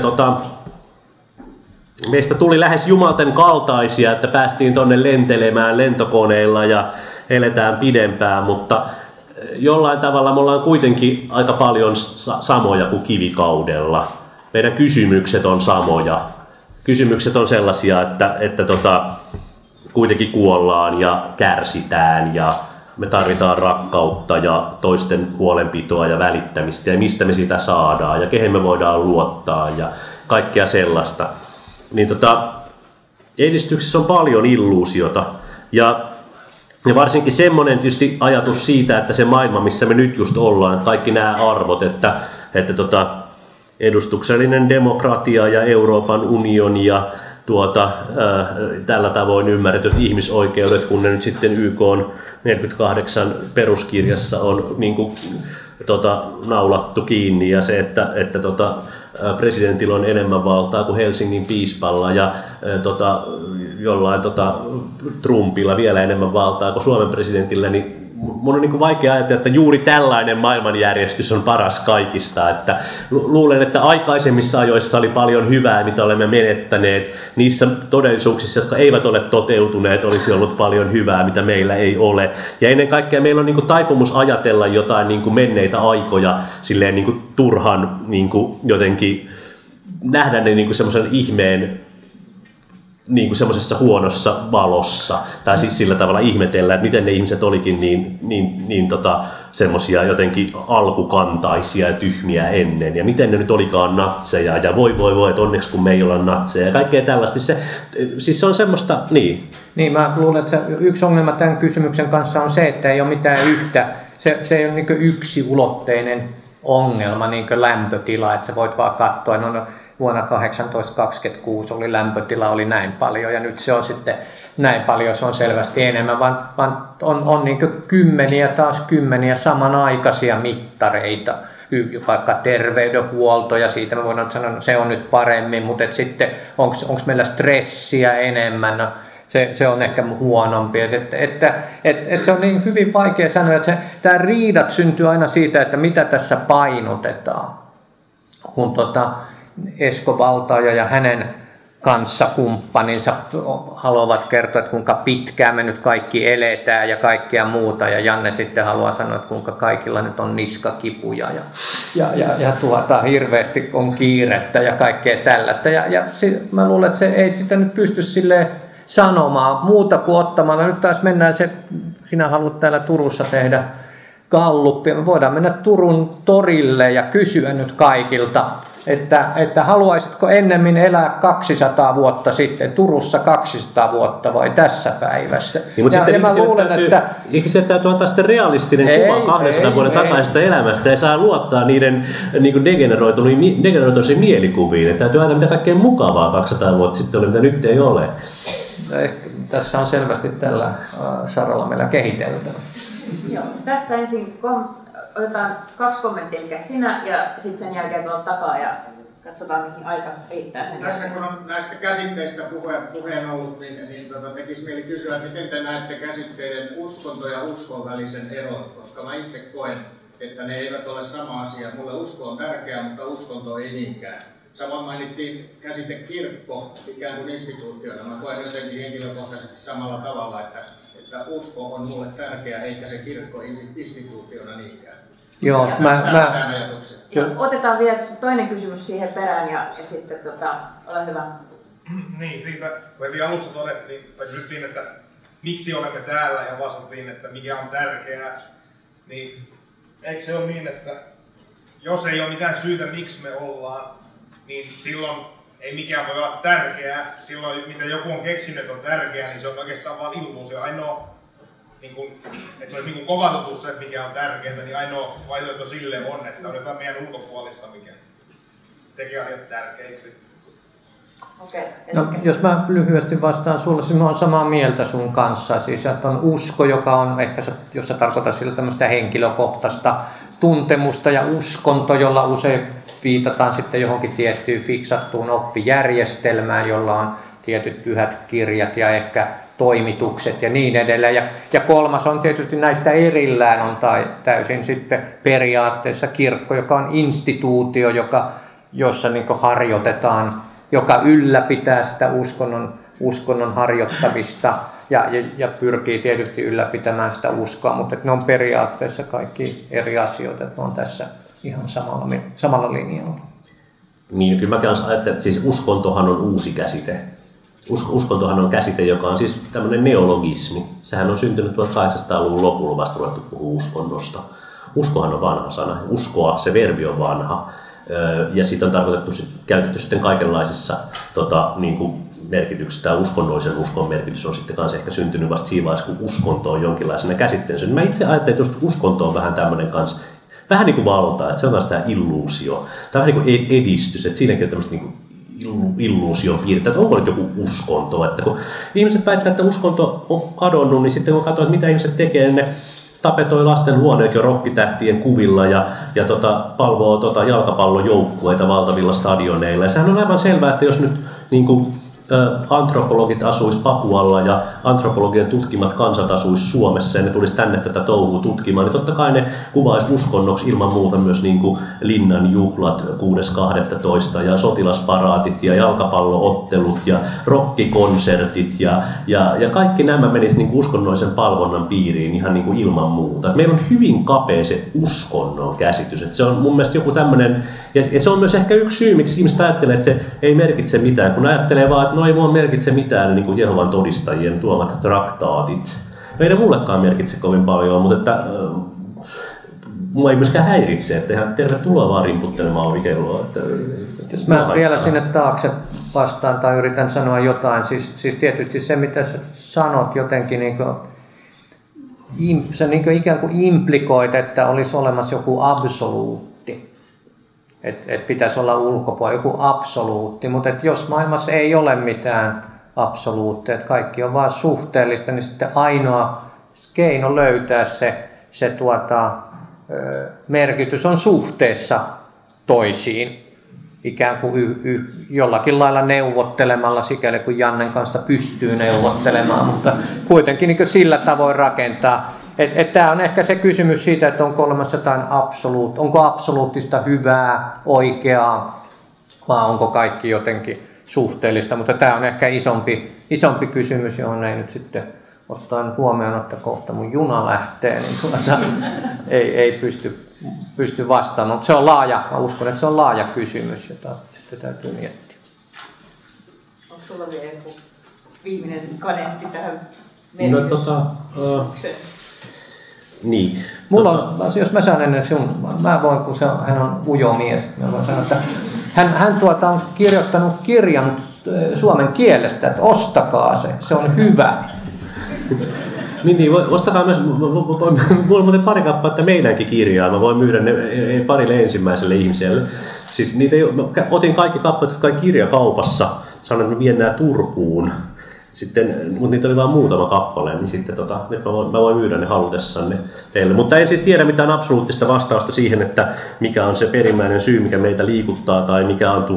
meistä tuli lähes jumalten kaltaisia, että päästiin tonne lentelemään lentokoneilla ja eletään pidempään, mutta jollain tavalla me ollaan kuitenkin aika paljon samoja kuin kivikaudella. Meidän kysymykset on samoja. Kysymykset on sellaisia, että kuitenkin kuollaan ja kärsitään ja me tarvitaan rakkautta ja toisten huolenpitoa ja välittämistä ja mistä me sitä saadaan ja kehen me voidaan luottaa ja kaikkea sellaista. Niin edistyksessä on paljon illuusiota ja varsinkin semmoinen tietysti ajatus siitä, että se maailma, missä me nyt just ollaan, että kaikki nämä arvot, että edustuksellinen demokratia ja Euroopan unioni ja tällä tavoin ymmärretyt ihmisoikeudet, kun ne nyt sitten YK:n 48 peruskirjassa on niin kuin, naulattu kiinni ja se, että presidentillä on enemmän valtaa kuin Helsingin piispalla ja jollain Trumpilla vielä enemmän valtaa kuin Suomen presidentillä, niin mun on niin vaikea ajatella, että juuri tällainen maailmanjärjestys on paras kaikista. Että luulen, että aikaisemmissa ajoissa oli paljon hyvää, mitä olemme menettäneet. Niissä todellisuuksissa, jotka eivät ole toteutuneet, olisi ollut paljon hyvää, mitä meillä ei ole. Ja ennen kaikkea meillä on niin taipumus ajatella jotain niin menneitä aikoja silleen niin turhan niin jotenkin nähdä ne niin semmoisen ihmeen niin kuin semmoisessa huonossa valossa, tai siis sillä tavalla ihmetellä, että miten ne ihmiset olikin niin semmoisia jotenkin alkukantaisia ja tyhmiä ennen, ja miten ne nyt olikaan natseja, ja voi, että onneksi kun me ei olla natseja, ja kaikkea tällaista. Siis se on semmoista, niin. Niin, mä luulen, että yksi ongelma tämän kysymyksen kanssa on se, että ei ole mitään yhtä, se ei ole niin kuin yksiulotteinen ongelma, niin kuin lämpötila, että sä voit vaan katsoa, vuonna 1826 oli lämpötila oli näin paljon ja nyt se on sitten näin paljon, se on selvästi enemmän, vaan on niin kuin kymmeniä samanaikaisia mittareita, vaikka terveydenhuolto ja siitä me voidaan sanoa, että se on nyt paremmin, mutta sitten onko meillä stressiä enemmän, no, se on ehkä huonompi. Että se on niin hyvin vaikea sanoa, että tämä riidat syntyy aina siitä, että mitä tässä painotetaan. Kun Esko Valtaaja ja hänen kanssakumppaninsa haluavat kertoa, että kuinka pitkään me nyt kaikki eletään ja kaikkea muuta. Ja Janne sitten haluaa sanoa, että kuinka kaikilla nyt on niskakipuja ja hirveästi on kiirettä ja kaikkea tällaista. Ja mä luulen, että se ei sitä nyt pysty silleen sanomaan muuta kuin ottamalla. Nyt taas mennään se, sinä haluat täällä Turussa gallupia. Me voidaan mennä Turun torille ja kysyä nyt kaikilta, että haluaisitko ennemmin elää 200 vuotta sitten Turussa 200 vuotta vai tässä päivässä. Niin, ja mä luulen, että ihmisille täytyy antaa sitten realistinen kuva 200 vuoden takaisesta elämästä ja saa luottaa niiden niin degeneroituneisiin mielikuviin. Että täytyy ajatella, mitä kaikkein mukavaa 200 vuotta sitten oli, mitä nyt ei ole. Tässä on selvästi tällä saralla meillä kehiteltävä. Joo, tästä ensin otetaan 2 kommenttia, mikä sinä, ja sitten sen jälkeen tuolta takaa ja katsotaan, mihin aika riittää sen. Tässä kun on näistä käsitteistä puheen ollut, niin tekisi mieli kysyä, että miten te näette käsitteiden uskonto ja uskon välisen eron, koska mä itse koen, että ne eivät ole sama asia. Mulle usko on tärkeä, mutta uskonto ei niinkään. Samoin mainittiin käsite kirkko ikään kuin instituutiona. Mä koen jotenkin henkilökohtaisesti samalla tavalla, että usko on mulle tärkeä, eikä se kirkko instituutiona niinkään. Joo, otetaan vielä toinen kysymys siihen perään ja sitten ole hyvä. Niin, siitä heti alussa todettiin, tai kysyttiin, että miksi olemme täällä ja vastattiin, että mikä on tärkeää. Niin eikö se ole niin, että jos ei ole mitään syytä miksi me ollaan, niin silloin ei mikään voi olla tärkeää. Silloin mitä joku on keksinyt on tärkeää, niin se on oikeastaan vain illuusio. Ainoa, niin kun, että se olisi niin kova totuus se, mikä on tärkeää, niin ainoa vaihtoehto sille on, että on jotain meidän ulkopuolista, mikä tekee asiat tärkeiksi. No, jos mä lyhyesti vastaan sulle, siis mä oon samaa mieltä sun kanssa. Siis, että on usko, joka on ehkä, jos sä tarkoitat sillä tämmöistä henkilökohtaista tuntemusta, ja uskonto, jolla usein viitataan sitten johonkin tiettyyn fiksattuun oppijärjestelmään, jolla on tietyt pyhät kirjat ja ehkä toimitukset ja niin edelleen. Ja kolmas on tietysti näistä erillään on täysin sitten periaatteessa kirkko, joka on instituutio, jossa niin kuin harjoitetaan, joka ylläpitää sitä uskonnon harjoittamista ja pyrkii tietysti ylläpitämään sitä uskoa, mutta ne on periaatteessa kaikki eri asioita, että on tässä ihan samalla linjalla. Niin, kyllä mäkin ajattelen, että siis uskontohan on uusi käsite. Uskontohan on käsite, joka on siis tämmöinen neologismi. Sehän on syntynyt 1800-luvun lopulla vasta ruvettu puhua uskonnosta. Uskohan on vanha sana. Uskoa, se verbi on vanha. Ja siitä on käytetty sitten kaikenlaisissa niin kuin merkityksissä. Tämä uskonnollisen uskon merkitys on sitten kanssa ehkä syntynyt vasta siinä vaiheessa, kun uskonto on jonkinlaisena käsitteensä. Mä itse ajattelen, että uskonto on vähän tämmöinen kanssa, vähän niin kuin valta, että se on myös tämä illuusio. Tämä on vähän niin kuin edistys, että siinäkin on tämmöistä niin kuin illuusion piirteitä, että onko nyt joku uskonto. Että kun ihmiset väittää, että uskonto on kadonnut, niin sitten kun katsoo, että mitä ihmiset tekee, niin ne tapetoi lasten huoneekin rokkitähtien kuvilla ja palvoo jalkapallojoukkueita valtavilla stadioneilla. Ja sehän on aivan selvää, että jos nyt niin kuin, antropologit asuis Papualla ja antropologien tutkimat kansat asuis Suomessa ja ne tulisi tänne tätä touhua tutkimaan, niin totta kai ne kuvaisi uskonnoksi ilman muuta myös niin kuin linnan juhlat 6.12. ja sotilasparaatit ja jalkapalloottelut ja rockikonsertit ja kaikki nämä menis niin kuin uskonnollisen palvonnan piiriin ihan niin kuin ilman muuta. Meillä on hyvin kapea se uskonnon käsitys. Että se on mun mielestä joku tämmöinen, ja se on myös ehkä yksi syy, miksi ihmiset ajattelee, että se ei merkitse mitään, kun ajattelee vaan, että no ei mua merkitse mitään niin kuin Jehovan todistajien tuomat traktaatit. Ei ne mullekaan merkitse kovin paljon, mutta että, mua ei myöskään häiritse, että ihan tervetuloa vaan rimputtelemaan vikelloa. Jos mä vielä sinne taakse vastaan tai yritän sanoa jotain, siis tietysti se mitä sä sanot jotenkin, sä ikään kuin implikoit, että olisi olemassa joku absoluutti. Että pitäisi olla ulkopuolella joku absoluutti, mutta jos maailmassa ei ole mitään absoluuttia, että kaikki on vain suhteellista, niin sitten ainoa keino löytää se merkitys on suhteessa toisiin. Ikään kuin jollakin lailla neuvottelemalla, sikäli kun Jannen kanssa pystyy neuvottelemaan, mutta kuitenkin niin sillä tavoin rakentaa. Tämä on ehkä se kysymys siitä, että onko olemassa jotain onko absoluuttista hyvää, oikeaa, vai onko kaikki jotenkin suhteellista, mutta tämä on ehkä isompi kysymys, johon ei nyt sitten ottaen huomioon, että kohta mun juna lähtee, niin ei pysty vastaamaan, mutta se on laaja, mä uskon, että se on laaja kysymys, jota sitten täytyy miettiä. Onko sulla vielä joku viimeinen kaneetti tähän merkitykseen? Niin. Mulla on, jos mä sanon ennen mä voin, kun hän on ujo mies, mä voin sanoa, että hän on kirjoittanut kirjan suomen kielestä, että ostakaa se on hyvä. Niin, ostakaa myös, mulla on muuten pari kappaletta meidänkin kirjaa, mä voin myydä ne parille ensimmäiselle ihmiselle. Siis niitä otin kaikki kappaleet, kaikki kirjakaupassa, sanoin, että mä vien nää Turkuun. Sitten, mutta niitä oli vain muutama kappale, niin sitten nyt mä voin myydä ne halutessanne teille. Mutta en siis tiedä mitään absoluuttista vastausta siihen, että mikä on se perimmäinen syy, mikä meitä liikuttaa, tai mikä on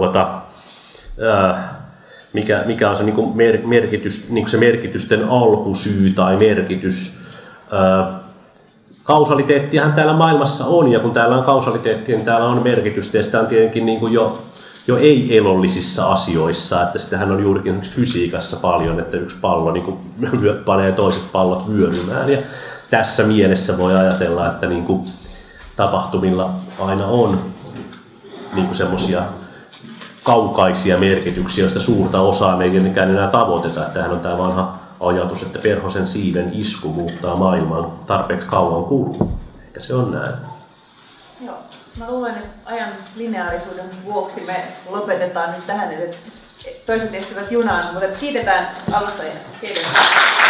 mikä on se niin merkitys, niin se merkitysten alkusyy tai merkitys. Kausaliteettihan täällä maailmassa on, ja kun täällä on kausaliteetti, niin täällä on merkitystä, ja sitä on tietenkin niin kuin jo ei-elollisissa asioissa, että sitähän on juurikin fysiikassa paljon, että yksi pallo niin kuin panee toiset pallot vyörymään, ja tässä mielessä voi ajatella, että niin kuin tapahtumilla aina on niin kuin semmoisia kaukaisia merkityksiä, joista suurta osaa me ei tietenkään enää tavoiteta. Tämähän on tämä vanha ajatus, että perhosen siiven isku muuttaa maailman tarpeeksi kauan kuluu. Ehkä se on näin. Joo. Mä luulen, että ajan lineaarisuuden vuoksi me lopetetaan nyt tähän, että toiset ehtivät junaan, mutta kiitetään alustajia. Kiitos.